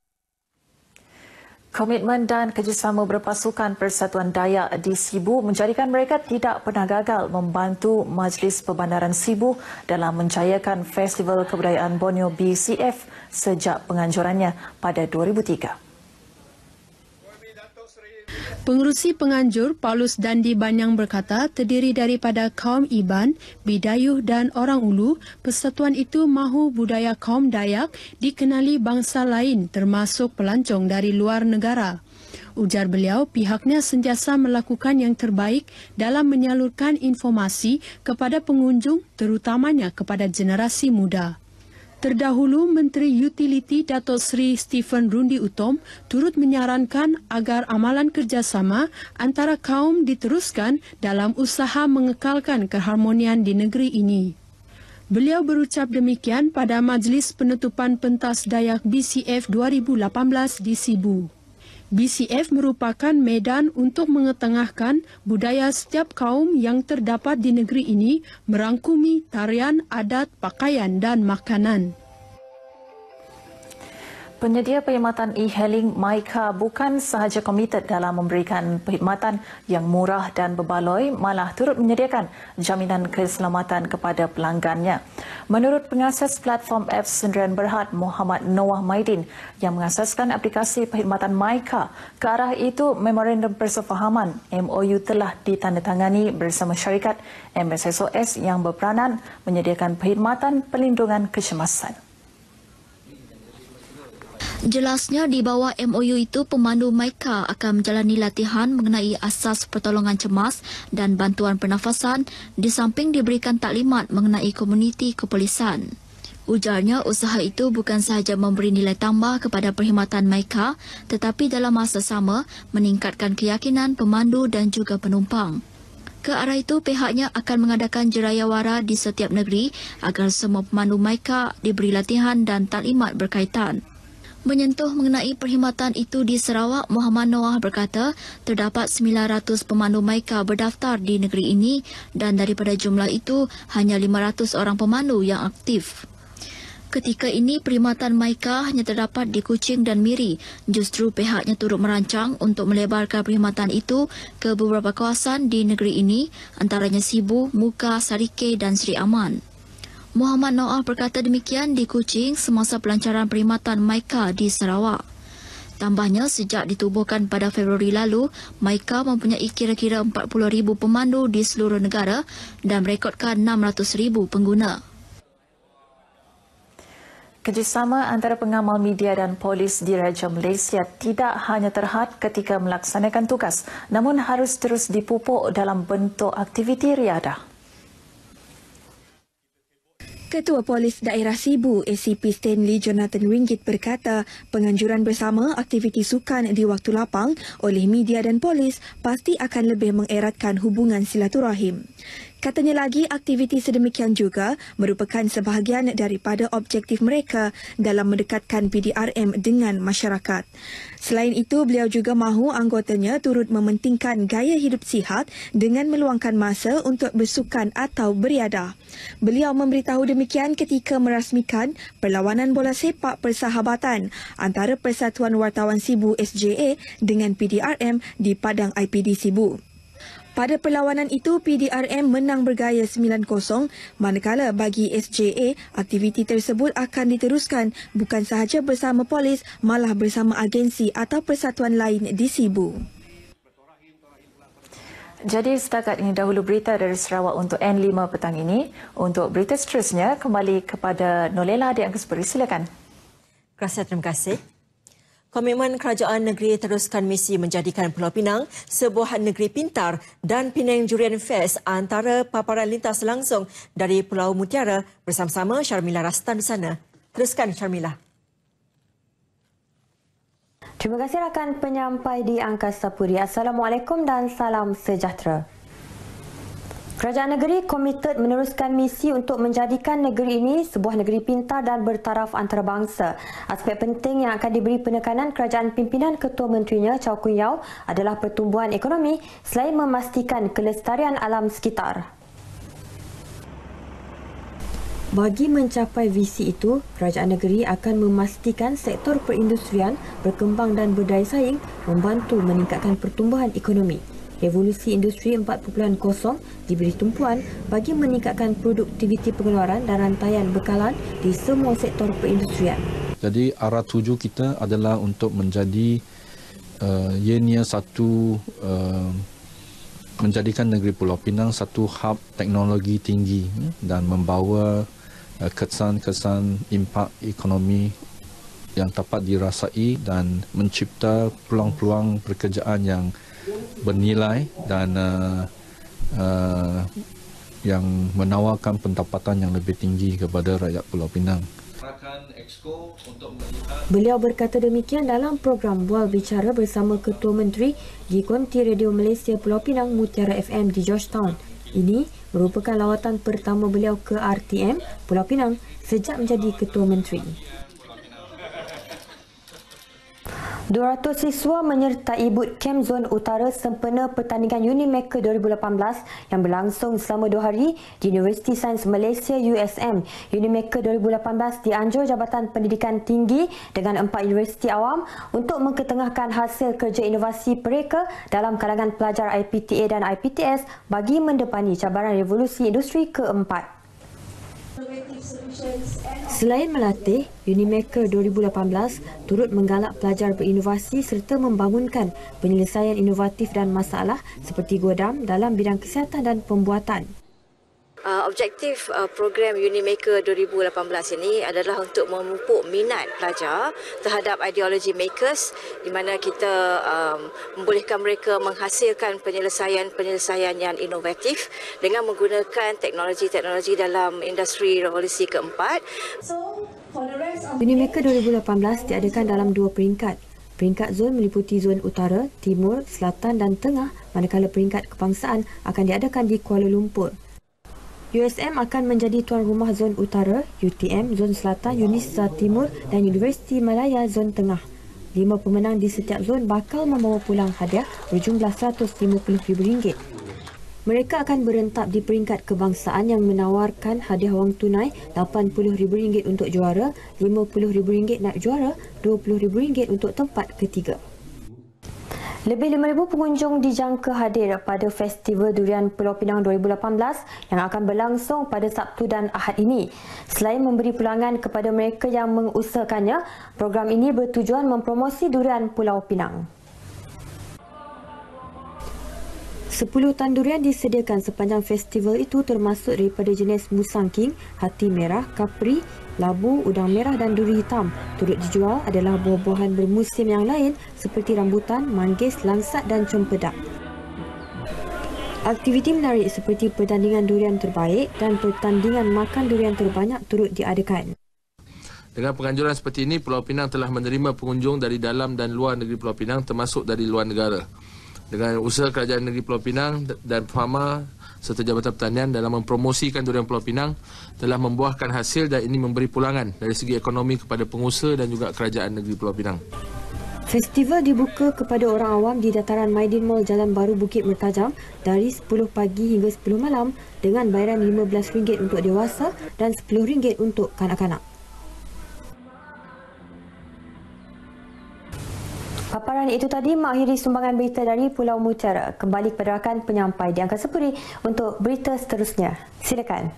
Komitmen dan kerjasama berpasukan Persatuan Dayak di Sibu menjadikan mereka tidak pernah gagal membantu Majlis Perbandaran Sibu dalam menjayakan Festival Kebudayaan Borneo B C F sejak penganjurannya pada dua ribu tiga. Pengerusi penganjur Paulus Dandi Banyang berkata terdiri daripada kaum Iban, Bidayuh dan orang Ulu, persatuan itu mahu budaya kaum Dayak dikenali bangsa lain termasuk pelancong dari luar negara. Ujar beliau, pihaknya sentiasa melakukan yang terbaik dalam menyalurkan informasi kepada pengunjung terutamanya kepada generasi muda. Terdahulu, Menteri Utiliti Datuk Seri Stephen Rundi Utom turut menyarankan agar amalan kerjasama antara kaum diteruskan dalam usaha mengekalkan keharmonian di negeri ini. Beliau berucap demikian pada Majlis Penutupan Pentas Dayak B C F dua ribu lapan belas di Sibu. B C F merupakan medan untuk mengetengahkan budaya setiap kaum yang terdapat di negeri ini merangkumi tarian, adat, pakaian dan makanan. Penyedia perkhidmatan e-hailing Maika bukan sahaja komited dalam memberikan perkhidmatan yang murah dan berbaloi, malah turut menyediakan jaminan keselamatan kepada pelanggannya. Menurut pengasas platform apps Sendirian Berhad Muhammad Noah Maidin yang mengasaskan aplikasi perkhidmatan Maika, ke arah itu Memorandum Persefahaman M O U telah ditandatangani bersama syarikat M S S O S yang berperanan menyediakan perkhidmatan perlindungan kecemasan. Jelasnya di bawah M O U itu pemandu Maika akan menjalani latihan mengenai asas pertolongan cemas dan bantuan pernafasan di samping diberikan taklimat mengenai komuniti kepolisan. Ujarnya usaha itu bukan sahaja memberi nilai tambah kepada perkhidmatan Maika tetapi dalam masa sama meningkatkan keyakinan pemandu dan juga penumpang. Ke arah itu, pihaknya akan mengadakan jerayawara di setiap negeri agar semua pemandu Maika diberi latihan dan taklimat berkaitan. Menyentuh mengenai perkhidmatan itu di Sarawak, Muhammad Noah berkata terdapat sembilan ratus pemandu Maika berdaftar di negeri ini dan daripada jumlah itu hanya lima ratus orang pemandu yang aktif. Ketika ini, perkhidmatan Maika hanya terdapat di Kuching dan Miri. Justru pihaknya turut merancang untuk melebarkan perkhidmatan itu ke beberapa kawasan di negeri ini, antaranya Sibu, Muka, Sarike dan Seri Aman. Muhammad Noah berkata demikian di Kuching semasa pelancaran perkhidmatan Maika di Sarawak. Tambahnya, sejak ditubuhkan pada Februari lalu, Maika mempunyai kira-kira empat puluh ribu pemandu di seluruh negara dan merekodkan enam ratus ribu pengguna. Kerjasama antara pengamal media dan polis di Raja Malaysia tidak hanya terhad ketika melaksanakan tugas, namun harus terus dipupuk dalam bentuk aktiviti riadah. Ketua Polis Daerah Sibu, A C P Stanley Jonathan Ringgit berkata penganjuran bersama aktiviti sukan di waktu lapang oleh media dan polis pasti akan lebih mengeratkan hubungan silaturahim. Katanya lagi, aktiviti sedemikian juga merupakan sebahagian daripada objektif mereka dalam mendekatkan P D R M dengan masyarakat. Selain itu, beliau juga mahu anggotanya turut mementingkan gaya hidup sihat dengan meluangkan masa untuk bersukan atau beriadah. Beliau memberitahu demikian ketika merasmikan perlawanan bola sepak persahabatan antara Persatuan Wartawan Sibu S J A dengan P D R M di Padang I P D Sibu. Pada perlawanan itu, P D R M menang bergaya sembilan kosong, manakala bagi S J A, aktiviti tersebut akan diteruskan bukan sahaja bersama polis, malah bersama agensi atau persatuan lain di Sibu. Jadi setakat ini dahulu berita dari Sarawak untuk N lima petang ini. Untuk berita seterusnya, kembali kepada Nolela di Angkasa Peri. Silakan. Terima terima kasih. Komitmen kerajaan negeri teruskan misi menjadikan Pulau Pinang sebuah negeri pintar dan Penang Durian Fest antara paparan lintas langsung dari Pulau Mutiara bersama-sama Syarmila Rastan di sana. Teruskan Syarmila. Terima kasih rakan penyampai di Angkasa Puri. Assalamualaikum dan salam sejahtera. Kerajaan negeri komited meneruskan misi untuk menjadikan negeri ini sebuah negeri pintar dan bertaraf antarabangsa. Aspek penting yang akan diberi penekanan kerajaan pimpinan Ketua Menterinya Chow Kun Yeow adalah pertumbuhan ekonomi selain memastikan kelestarian alam sekitar. Bagi mencapai visi itu, kerajaan negeri akan memastikan sektor perindustrian berkembang dan berdaya saing membantu meningkatkan pertumbuhan ekonomi. Revolusi Industri empat titik kosong diberi tumpuan bagi meningkatkan produktiviti pengeluaran dan rantaian bekalan di semua sektor perindustrian. Jadi arah tuju kita adalah untuk menjadi uh, ianya satu uh, menjadikan negeri Pulau Pinang satu hub teknologi tinggi dan membawa uh, kesan-kesan impak ekonomi yang dapat dirasai dan mencipta peluang-peluang pekerjaan yang bernilai dan uh, uh, yang menawarkan pendapatan yang lebih tinggi kepada rakyat Pulau Pinang. Beliau berkata demikian dalam program Bual Bicara bersama Ketua Menteri di Konti Radio Malaysia Pulau Pinang Mutiara F M di Georgetown. Ini merupakan lawatan pertama beliau ke R T M Pulau Pinang sejak menjadi Ketua Menteri. dua ratus siswa menyertai Bootcamp Zon Utara sempena pertandingan Unimaker dua ribu lapan belas yang berlangsung selama dua hari di Universiti Sains Malaysia U S M. Unimaker dua ribu lapan belas dianjur Jabatan Pendidikan Tinggi dengan empat universiti awam untuk mengketengahkan hasil kerja inovasi mereka dalam kalangan pelajar I P T A dan I P T S bagi mendepani cabaran revolusi industri keempat. Selain melatih, Unimaker dua ribu lapan belas turut menggalak pelajar berinovasi serta membangunkan penyelesaian inovatif dan masalah seperti godam dalam bidang kesihatan dan pembuatan. Uh, objektif uh, program Unimaker dua ribu lapan belas ini adalah untuk memupuk minat pelajar terhadap ideologi makers di mana kita um, membolehkan mereka menghasilkan penyelesaian-penyelesaian yang inovatif dengan menggunakan teknologi-teknologi dalam industri revolusi keempat. Unimaker dua ribu lapan belas diadakan dalam dua peringkat. Peringkat zon meliputi zon utara, timur, selatan dan tengah, manakala peringkat kebangsaan akan diadakan di Kuala Lumpur. U S M akan menjadi tuan rumah Zon Utara, U T M Zon Selatan, Unisa Timur dan Universiti Malaya Zon Tengah. Lima pemenang di setiap zon bakal membawa pulang hadiah berjumlah seratus lima puluh ribu ringgit. Mereka akan berentap di peringkat kebangsaan yang menawarkan hadiah wang tunai lapan puluh ribu ringgit untuk juara, lima puluh ribu ringgit naib juara, dua puluh ribu ringgit untuk tempat ketiga. Lebih lima ribu pengunjung dijangka hadir pada Festival Durian Pulau Pinang dua ribu lapan belas yang akan berlangsung pada Sabtu dan Ahad ini. Selain memberi pulangan kepada mereka yang mengusahakannya, program ini bertujuan mempromosi durian Pulau Pinang. Sepuluh tan durian disediakan sepanjang festival itu termasuk daripada jenis musang king, hati merah, kapri, labu, udang merah dan duri hitam. Turut dijual adalah buah-buahan bermusim yang lain seperti rambutan, manggis, langsat dan cempedak. Aktiviti menarik seperti pertandingan durian terbaik dan pertandingan makan durian terbanyak turut diadakan. Dengan penganjuran seperti ini, Pulau Pinang telah menerima pengunjung dari dalam dan luar negeri Pulau Pinang termasuk dari luar negara. Dengan usaha Kerajaan Negeri Pulau Pinang dan Pharma serta Jabatan Pertanian dalam mempromosikan durian Pulau Pinang telah membuahkan hasil dan ini memberi pulangan dari segi ekonomi kepada pengusaha dan juga Kerajaan Negeri Pulau Pinang. Festival dibuka kepada orang awam di dataran Maidin Mall Jalan Baru Bukit Mertajam dari sepuluh pagi hingga sepuluh malam dengan bayaran lima belas ringgit untuk dewasa dan sepuluh ringgit untuk kanak-kanak. Paparan itu tadi mengakhiri sumbangan berita dari Pulau Mutiara. Kembali kepada rakan penyampai di Angkasa Puri untuk berita seterusnya. Silakan.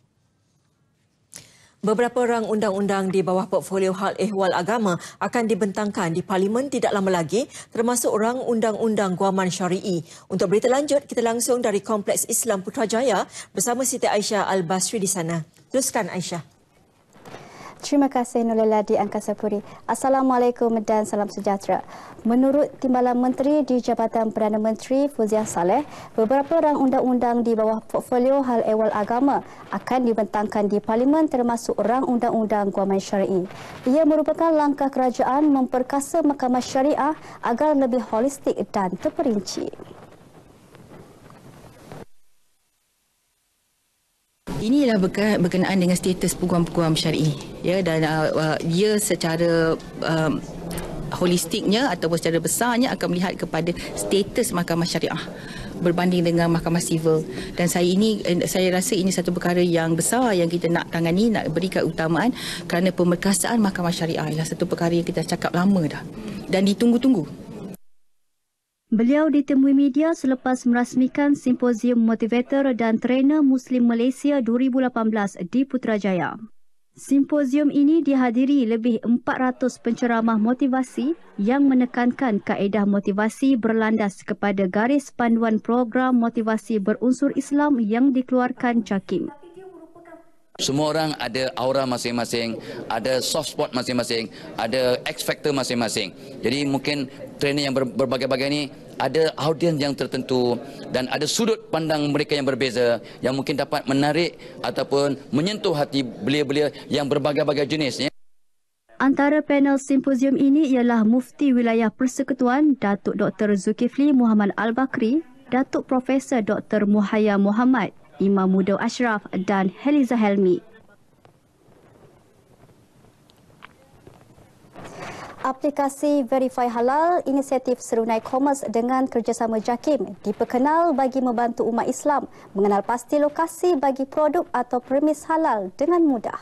Beberapa rang undang-undang di bawah portfolio hal ehwal agama akan dibentangkan di Parlimen tidak lama lagi, termasuk rang undang-undang guaman syari'i. Untuk berita lanjut, kita langsung dari Kompleks Islam Putrajaya bersama Siti Aisyah Al-Basri di sana. Teruskan Aisyah. Terima kasih Nurlela di Angkasa Puri. Assalamualaikum dan salam sejahtera. Menurut Timbalan Menteri di Jabatan Perdana Menteri Fauziah Saleh, beberapa rang undang-undang di bawah portfolio hal ehwal agama akan dibentangkan di Parlimen termasuk rang undang-undang guaman syari'i. Ia merupakan langkah kerajaan memperkasa Mahkamah Syariah agar lebih holistik dan terperinci. Inilah berkenaan dengan status peguam-peguam syar'i, ya, dan uh, ia secara um, holistiknya ataupun secara besarnya akan melihat kepada status Mahkamah Syariah berbanding dengan Mahkamah Sivil. Dan saya ini saya rasa ini satu perkara yang besar yang kita nak tangani, nak berikan utamaan kerana pemerkasaan Mahkamah Syariah ialah satu perkara yang kita cakap lama dah dan ditunggu-tunggu. Beliau ditemui media selepas merasmikan Simposium Motivator dan Trainer Muslim Malaysia dua ribu lapan belas di Putrajaya. Simposium ini dihadiri lebih empat ratus penceramah motivasi yang menekankan kaedah motivasi berlandas kepada garis panduan program motivasi berunsur Islam yang dikeluarkan JAKIM. Semua orang ada aura masing-masing, ada soft spot masing-masing, ada X factor masing-masing. Jadi mungkin trainer yang ber- berbagai-bagai ni ada audiens yang tertentu dan ada sudut pandang mereka yang berbeza yang mungkin dapat menarik ataupun menyentuh hati belia-belia yang berbagai-bagai jenis. Ya. Antara panel simposium ini ialah Mufti Wilayah Persekutuan Datuk Doktor Zulkifli Muhammad Al-Bakri, Datuk Profesor Doktor Muhayya Muhammad, Imam Muda Ashraf dan Heliza Helmi. Aplikasi Verify Halal, inisiatif serunai komersi dengan kerjasama JAKIM, diperkenal bagi membantu umat Islam mengenal pasti lokasi bagi produk atau premis halal dengan mudah.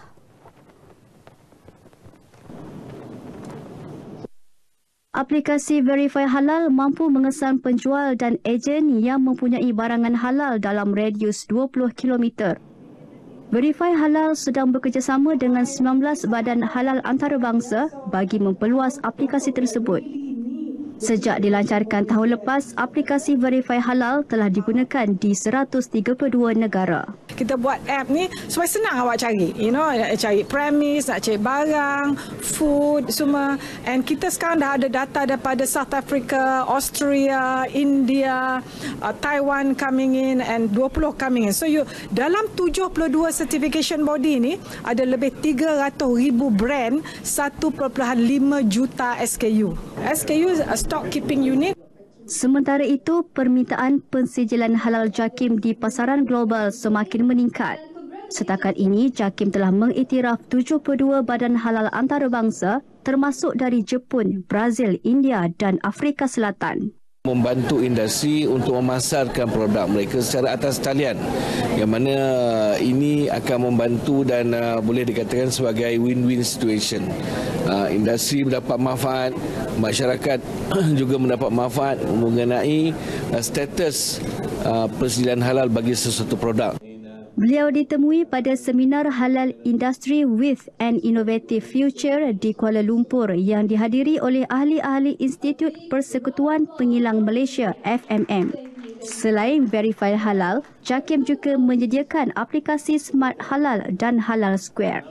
Aplikasi Verify Halal mampu mengesan penjual dan ejen yang mempunyai barangan halal dalam radius dua puluh kilometer. Verify Halal sedang bekerjasama dengan sembilan belas badan halal antarabangsa bagi memperluas aplikasi tersebut. Sejak dilancarkan tahun lepas, aplikasi Verify Halal telah digunakan di seratus tiga puluh dua negara. Kita buat app ni supaya senang awak cari, you know, nak cari premis, nak cari barang, food, semua. And kita sekarang dah ada data daripada South Africa, Austria, India, uh, Taiwan coming in and dua puluh coming in. So you dalam tujuh puluh dua certification body ni ada lebih tiga ratus ribu brand, satu perpuluhan lima juta S K U. S K U uh, stock keeping unit. Sementara itu, permintaan pensijilan halal JAKIM di pasaran global semakin meningkat. Setakat ini, JAKIM telah mengiktiraf tujuh puluh dua badan halal antarabangsa termasuk dari Jepun, Brazil, India dan Afrika Selatan. Membantu industri untuk memasarkan produk mereka secara atas talian, yang mana ini akan membantu dan uh, boleh dikatakan sebagai win-win situation. Uh, industri mendapat manfaat, masyarakat juga mendapat manfaat mengenai uh, status uh, persediaan halal bagi sesuatu produk. Beliau ditemui pada seminar Halal Industry with an Innovative Future di Kuala Lumpur yang dihadiri oleh ahli-ahli Institut Persekutuan Pengilang Malaysia F M M. Selain Verify Halal, JAKIM juga menyediakan aplikasi Smart Halal dan Halal Square.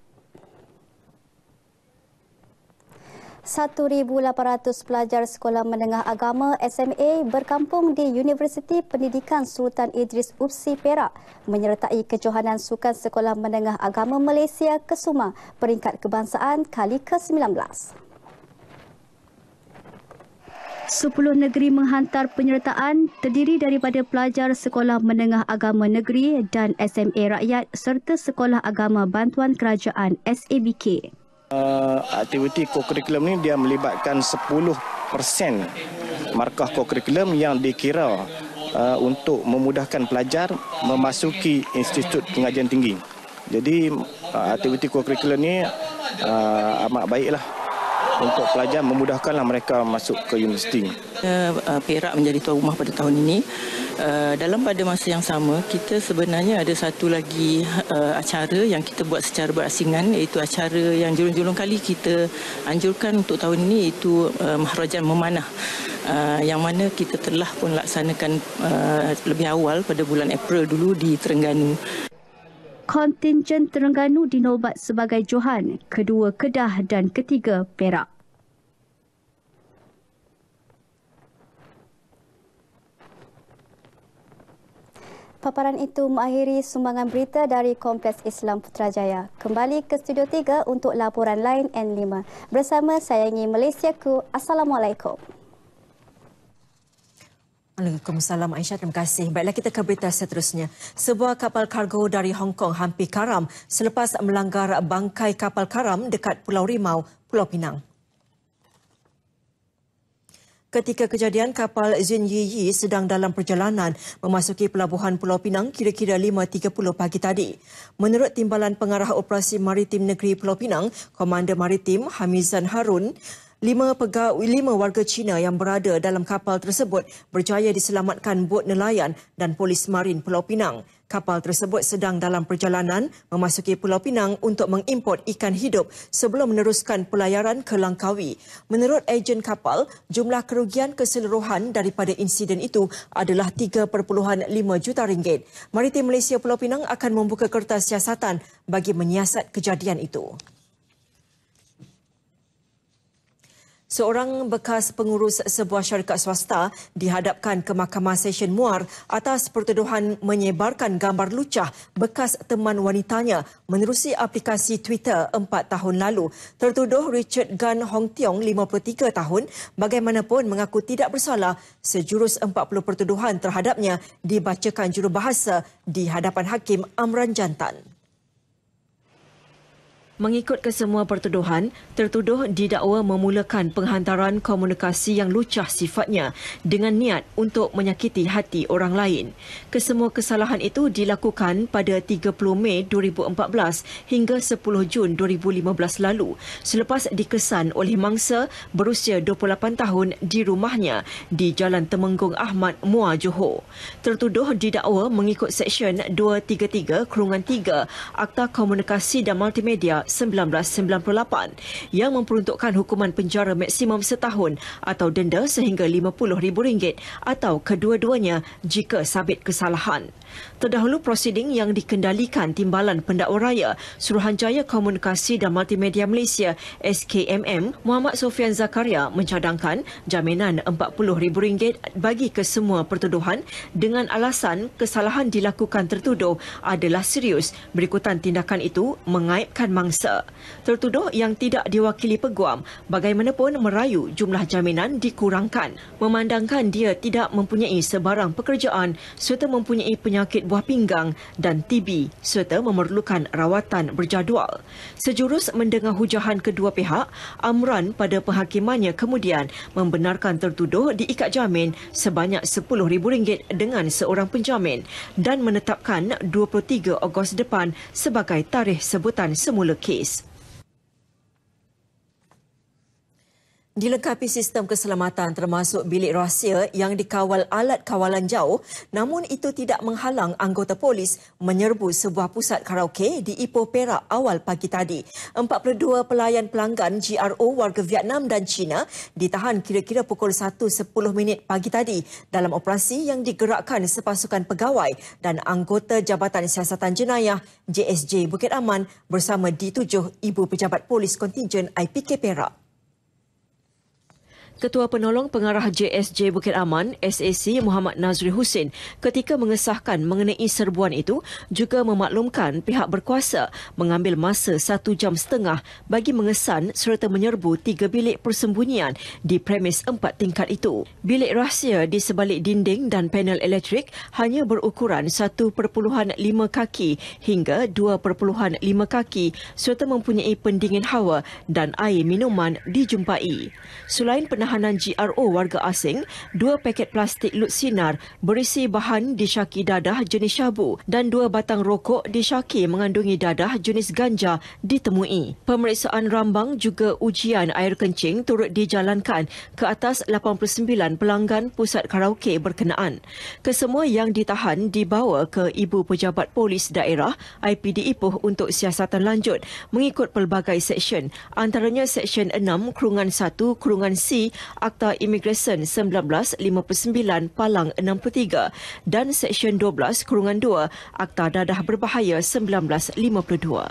satu ribu lapan ratus pelajar Sekolah Menengah Agama S M A berkampung di Universiti Pendidikan Sultan Idris Upsi Perak menyertai kejohanan Sukan Sekolah Menengah Agama Malaysia Kesuma peringkat kebangsaan kali ke sembilan belas. Sepuluh negeri menghantar penyertaan terdiri daripada pelajar Sekolah Menengah Agama Negeri dan S M A Rakyat serta Sekolah Agama Bantuan Kerajaan S A B K. Uh, aktiviti co-curriculum ni dia melibatkan sepuluh peratus markah co-curriculum yang dikira uh, untuk memudahkan pelajar memasuki institut pengajian tinggi. Jadi uh, aktiviti co-curriculum ni uh, amat baiklah untuk pelajar, memudahkanlah mereka masuk ke universiti. Uh, Perak menjadi tuan rumah pada tahun ini. Uh, dalam pada masa yang sama, kita sebenarnya ada satu lagi uh, acara yang kita buat secara berasingan, iaitu acara yang julung-julung kali kita anjurkan untuk tahun ini, iaitu uh, Maharajan Memanah, uh, yang mana kita telah pun laksanakan uh, lebih awal pada bulan April dulu di Terengganu. Kontingen Terengganu dinobat sebagai Johan, kedua Kedah dan ketiga Perak. Paparan itu mengakhiri sumbangan berita dari Kompleks Islam Putrajaya. Kembali ke Studio tiga untuk laporan lain N lima. Bersama Sayangi Malaysiaku. Assalamualaikum. Waalaikumsalam Aisyah, terima kasih. Baiklah, kita ke berita seterusnya. Sebuah kapal kargo dari Hong Kong hampir karam selepas melanggar bangkai kapal karam dekat Pulau Rimau, Pulau Pinang. Ketika kejadian, kapal Zin Yi Yi sedang dalam perjalanan memasuki pelabuhan Pulau Pinang kira-kira lima tiga puluh pagi tadi. Menurut Timbalan Pengarah Operasi Maritim Negeri Pulau Pinang, Komander Maritim Hamizan Harun, lima pegawai, lima warga Cina yang berada dalam kapal tersebut berjaya diselamatkan bot nelayan dan polis marin Pulau Pinang. Kapal tersebut sedang dalam perjalanan memasuki Pulau Pinang untuk mengimport ikan hidup sebelum meneruskan pelayaran ke Langkawi. Menurut ejen kapal, jumlah kerugian keseluruhan daripada insiden itu adalah tiga perpuluhan lima juta ringgit. Maritim Malaysia Pulau Pinang akan membuka kertas siasatan bagi menyiasat kejadian itu. Seorang bekas pengurus sebuah syarikat swasta dihadapkan ke Mahkamah Session Muar atas pertuduhan menyebarkan gambar lucah bekas teman wanitanya menerusi aplikasi Twitter empat tahun lalu. Tertuduh Richard Gan Hong Tiong, lima puluh tiga tahun, bagaimanapun mengaku tidak bersalah. Sejurus empat puluh pertuduhan terhadapnya dibacakan jurubahasa di hadapan Hakim Amran Jantan. Mengikut kesemua pertuduhan, tertuduh didakwa memulakan penghantaran komunikasi yang lucah sifatnya dengan niat untuk menyakiti hati orang lain. Kesemua kesalahan itu dilakukan pada tiga puluh Mei dua ribu empat belas hingga sepuluh Jun dua ribu lima belas lalu selepas dikesan oleh mangsa berusia dua puluh lapan tahun di rumahnya di Jalan Temenggung Ahmad, Muar, Johor. Tertuduh didakwa mengikut Seksyen dua tiga tiga Kurungan tiga Akta Komunikasi dan Multimedia seribu sembilan ratus sembilan puluh lapan yang memperuntukkan hukuman penjara maksimum setahun atau denda sehingga lima puluh ribu ringgit atau kedua-duanya jika sabit kesalahan. Terdahulu prosiding yang dikendalikan Timbalan Pendakwa Raya Suruhanjaya Komunikasi dan Multimedia Malaysia S K M M Muhammad Sofian Zakaria mencadangkan jaminan empat puluh ribu ringgit bagi kesemua pertuduhan dengan alasan kesalahan dilakukan tertuduh adalah serius berikutan tindakan itu mengaibkan mangsa. Tertuduh yang tidak diwakili peguam bagaimanapun merayu jumlah jaminan dikurangkan memandangkan dia tidak mempunyai sebarang pekerjaan serta mempunyai penyakit buah pinggang dan T B serta memerlukan rawatan berjadual. Sejurus mendengar hujahan kedua pihak, Amran pada penghakimannya kemudian membenarkan tertuduh diikat jamin sebanyak sepuluh ribu ringgit dengan seorang penjamin dan menetapkan dua puluh tiga Ogos depan sebagai tarikh sebutan semula kes. Dilengkapi sistem keselamatan termasuk bilik rahsia yang dikawal alat kawalan jauh, namun itu tidak menghalang anggota polis menyerbu sebuah pusat karaoke di Ipoh, Perak awal pagi tadi. empat puluh dua pelayan pelanggan G R O warga Vietnam dan China ditahan kira-kira pukul satu sepuluh minit pagi tadi dalam operasi yang digerakkan sepasukan pegawai dan anggota Jabatan Siasatan Jenayah J S J Bukit Aman bersama D tujuh Ibu Pejabat Polis Kontingen I P K Perak. Ketua Penolong Pengarah J S J Bukit Aman S A C Muhammad Nazri Husin ketika mengesahkan mengenai serbuan itu juga memaklumkan pihak berkuasa mengambil masa satu jam setengah bagi mengesan serta menyerbu tiga bilik persembunyian di premis empat tingkat itu. Bilik rahsia di sebalik dinding dan panel elektrik hanya berukuran satu perpuluhan lima kaki hingga dua perpuluhan lima kaki serta mempunyai pendingin hawa dan air minuman dijumpai. Selain penahanan G R O warga asing, dua paket plastik lut sinar berisi bahan disyaki dadah jenis syabu dan dua batang rokok disyaki mengandungi dadah jenis ganja ditemui. Pemeriksaan rambang juga ujian air kencing turut dijalankan ke atas lapan puluh sembilan pelanggan pusat karaoke berkenaan. Kesemua yang ditahan dibawa ke Ibu Pejabat Polis Daerah I P D Ipoh untuk siasatan lanjut mengikut pelbagai seksyen, antaranya Seksyen enam Kurungan satu Kurungan C Akta Imigresen seribu sembilan ratus lima puluh sembilan Palang enam puluh tiga dan Seksyen dua belas Kurungan dua Akta Dadah Berbahaya seribu sembilan ratus lima puluh dua.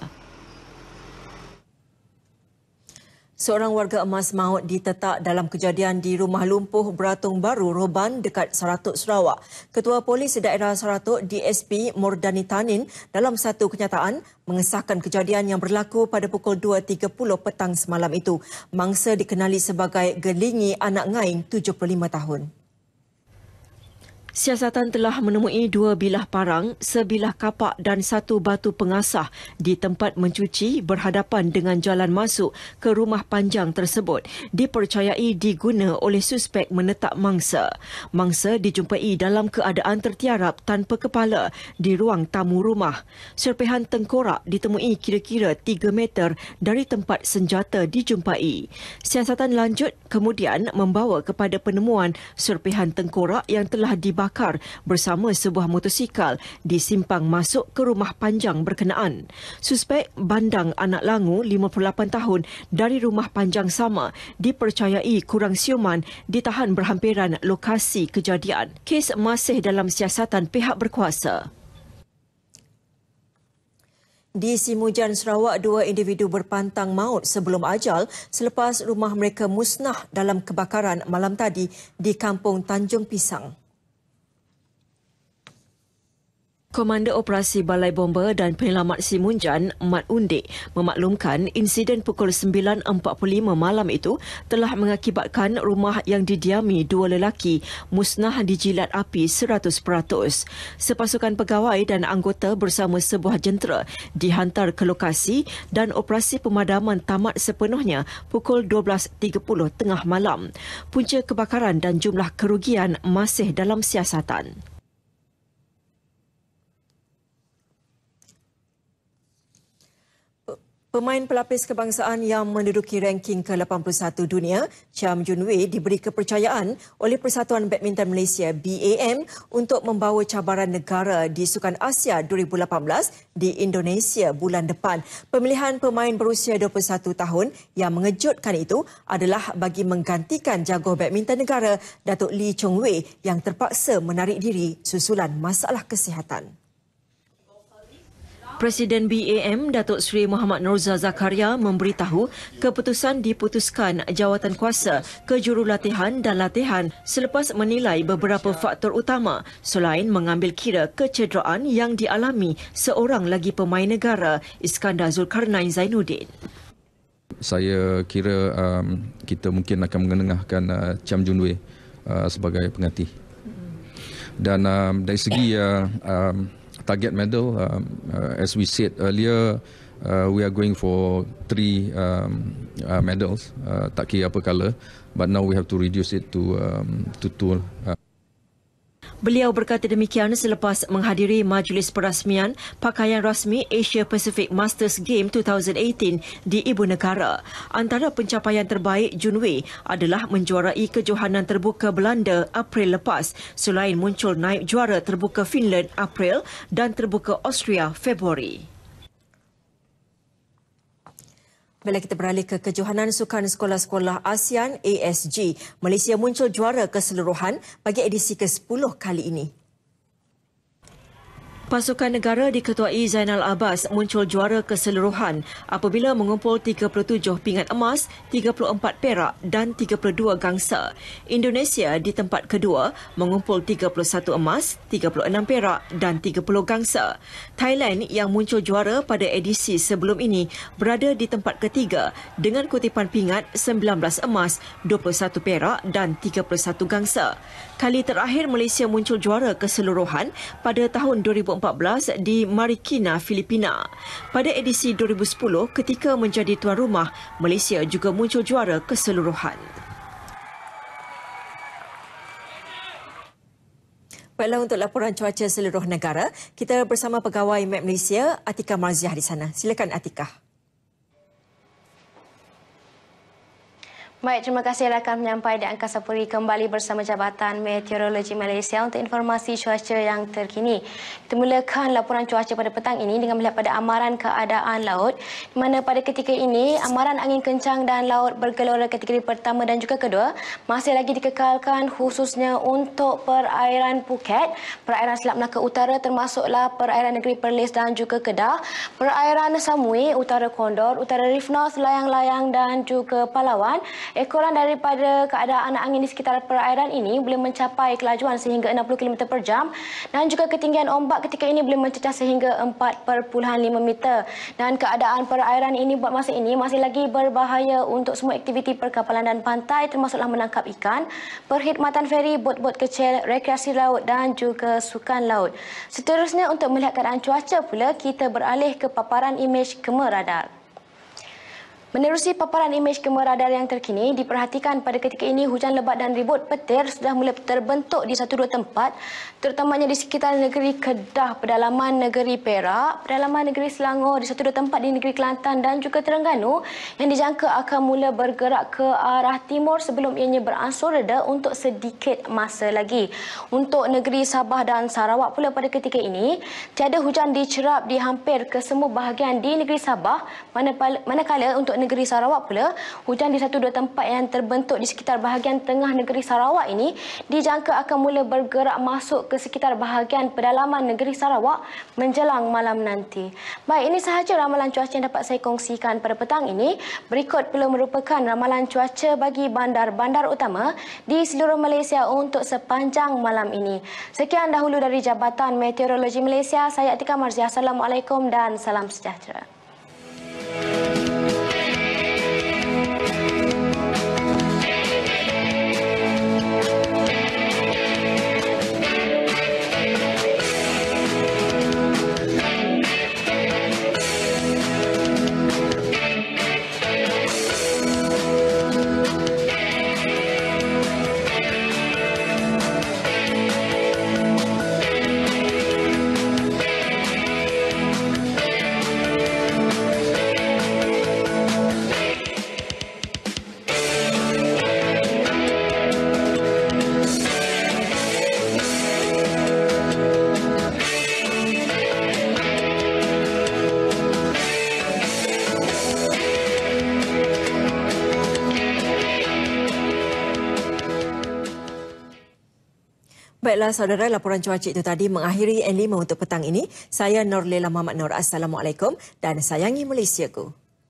Seorang warga emas maut ditetak dalam kejadian di rumah lumpuh Beratung Baru, Roban dekat Saratuk, Sarawak. Ketua Polis Daerah Saratuk D S P Mordani Tanin dalam satu kenyataan mengesahkan kejadian yang berlaku pada pukul dua tiga puluh petang semalam itu. Mangsa dikenali sebagai Gelingi Anak Ngain, tujuh puluh lima tahun. Siasatan telah menemui dua bilah parang, sebilah kapak dan satu batu pengasah di tempat mencuci berhadapan dengan jalan masuk ke rumah panjang tersebut dipercayai diguna oleh suspek menetak mangsa. Mangsa dijumpai dalam keadaan tertiarap tanpa kepala di ruang tamu rumah. Serpihan tengkorak ditemui kira-kira tiga meter dari tempat senjata dijumpai. Siasatan lanjut kemudian membawa kepada penemuan serpihan tengkorak yang telah dibawa dibakar bersama sebuah motosikal di simpang masuk ke rumah panjang berkenaan. Suspek Bandang Anak Langu, lima puluh lapan tahun, dari rumah panjang sama dipercayai kurang siuman ditahan berhampiran lokasi kejadian. Kes masih dalam siasatan pihak berkuasa. Di Simujan, Sarawak, dua individu berpantang maut sebelum ajal selepas rumah mereka musnah dalam kebakaran malam tadi di Kampung Tanjung Pisang. Komander Operasi Balai Bomba dan Penyelamat Simunjan, Mat Undik, memaklumkan insiden pukul sembilan empat puluh lima malam itu telah mengakibatkan rumah yang didiami dua lelaki musnah dijilat api seratus peratus. Sepasukan pegawai dan anggota bersama sebuah jentera dihantar ke lokasi dan operasi pemadaman tamat sepenuhnya pukul dua belas tiga puluh tengah malam. Punca kebakaran dan jumlah kerugian masih dalam siasatan. Pemain pelapis kebangsaan yang menduduki ranking ke lapan puluh satu dunia, Cham Jun Wei, diberi kepercayaan oleh Persatuan Badminton Malaysia B A M untuk membawa cabaran negara di Sukan Asia dua ribu lapan belas di Indonesia bulan depan. Pemilihan pemain berusia dua puluh satu tahun yang mengejutkan itu adalah bagi menggantikan jago badminton negara Datuk Lee Chong Wei yang terpaksa menarik diri susulan masalah kesihatan. Presiden B A M Datuk Seri Muhammad Norza Zakaria memberitahu keputusan diputuskan jawatan kuasa ke jurulatihan dan latihan selepas menilai beberapa faktor utama selain mengambil kira kecederaan yang dialami seorang lagi pemain negara, Iskandar Zulkarnain Zainuddin. Saya kira um, kita mungkin akan mengenengahkan uh, Cham Jun Wei uh, sebagai pengganti. Dan um, dari segi uh, um, target medal, um, uh, as we said earlier, uh, we are going for three um, uh, medals, uh, tak kira apa color, but now we have to reduce it to um, to two. Uh. Beliau berkata demikian selepas menghadiri majlis perasmian pakaian rasmi Asia Pacific Masters Game dua ribu lapan belas di ibu negara. Antara pencapaian terbaik Jun Wei adalah menjuarai kejohanan terbuka Belanda April lepas selain muncul naib juara terbuka Finland April dan terbuka Austria Februari. Bila kita beralih ke kejohanan Sukan Sekolah-Sekolah ASEAN A S G, Malaysia muncul juara keseluruhan bagi edisi ke sepuluh kali ini. Pasukan negara diketuai Zainal Abbas muncul juara keseluruhan apabila mengumpul tiga puluh tujuh pingat emas, tiga puluh empat perak dan tiga puluh dua gangsa. Indonesia di tempat kedua mengumpul tiga puluh satu emas, tiga puluh enam perak dan tiga puluh gangsa. Thailand yang muncul juara pada edisi sebelum ini berada di tempat ketiga dengan kutipan pingat sembilan belas emas, dua puluh satu perak dan tiga puluh satu gangsa. Kali terakhir Malaysia muncul juara keseluruhan pada tahun dua ribu empat belas di Marikina, Filipina. Pada edisi dua ribu sepuluh ketika menjadi tuan rumah, Malaysia juga muncul juara keseluruhan. Baiklah, untuk laporan cuaca seluruh negara, kita bersama pegawai Map Malaysia, Atika Marziah di sana. Silakan Atika. Baik, terima kasih rakan penyampai di Angkasa Puri kembali bersama Jabatan Meteorologi Malaysia untuk informasi cuaca yang terkini. Kita mulakan laporan cuaca pada petang ini dengan melihat pada amaran keadaan laut, di mana pada ketika ini amaran angin kencang dan laut bergelora kategori pertama dan juga kedua masih lagi dikekalkan khususnya untuk perairan Phuket, perairan Selat Melaka Utara termasuklah perairan negeri Perlis dan juga Kedah, perairan Samui, Utara Kondor, Utara Reef North, layang-layang dan juga Palawan. Ekoran daripada keadaan angin di sekitar perairan ini boleh mencapai kelajuan sehingga enam puluh kilometer per jam dan juga ketinggian ombak ketika ini boleh mencecah sehingga empat perpuluhan lima meter. Dan keadaan perairan ini buat masa ini masih lagi berbahaya untuk semua aktiviti perkapalan dan pantai termasuklah menangkap ikan, perkhidmatan feri, bot-bot kecil, rekreasi laut dan juga sukan laut. Seterusnya untuk melihat keadaan cuaca pula, kita beralih ke paparan imej Kema Radar. Menerusi paparan imej kamera radar yang terkini, diperhatikan pada ketika ini hujan lebat dan ribut petir sudah mula terbentuk di satu dua tempat, terutamanya di sekitar negeri Kedah, pedalaman negeri Perak, pedalaman negeri Selangor, di satu dua tempat di negeri Kelantan dan juga Terengganu yang dijangka akan mula bergerak ke arah timur sebelum ianya beransur reda untuk sedikit masa lagi. Untuk negeri Sabah dan Sarawak pula pada ketika ini, tiada hujan dicerap di hampir ke semua bahagian di negeri Sabah, manakala untuk negeri Sarawak pula, hujan di satu dua tempat yang terbentuk di sekitar bahagian tengah negeri Sarawak ini dijangka akan mula bergerak masuk ke sekitar bahagian pedalaman negeri Sarawak menjelang malam nanti. Baik, ini sahaja ramalan cuaca yang dapat saya kongsikan pada petang ini. Berikut pula merupakan ramalan cuaca bagi bandar-bandar utama di seluruh Malaysia untuk sepanjang malam ini. Sekian dahulu dari Jabatan Meteorologi Malaysia. Saya Atika Marziah. Assalamualaikum dan salam sejahtera. Baiklah saudara, laporan cuaca itu tadi mengakhiri N lima untuk petang ini. Saya Norlela Muhammad Nur. Assalamualaikum dan sayangi Malaysiaku.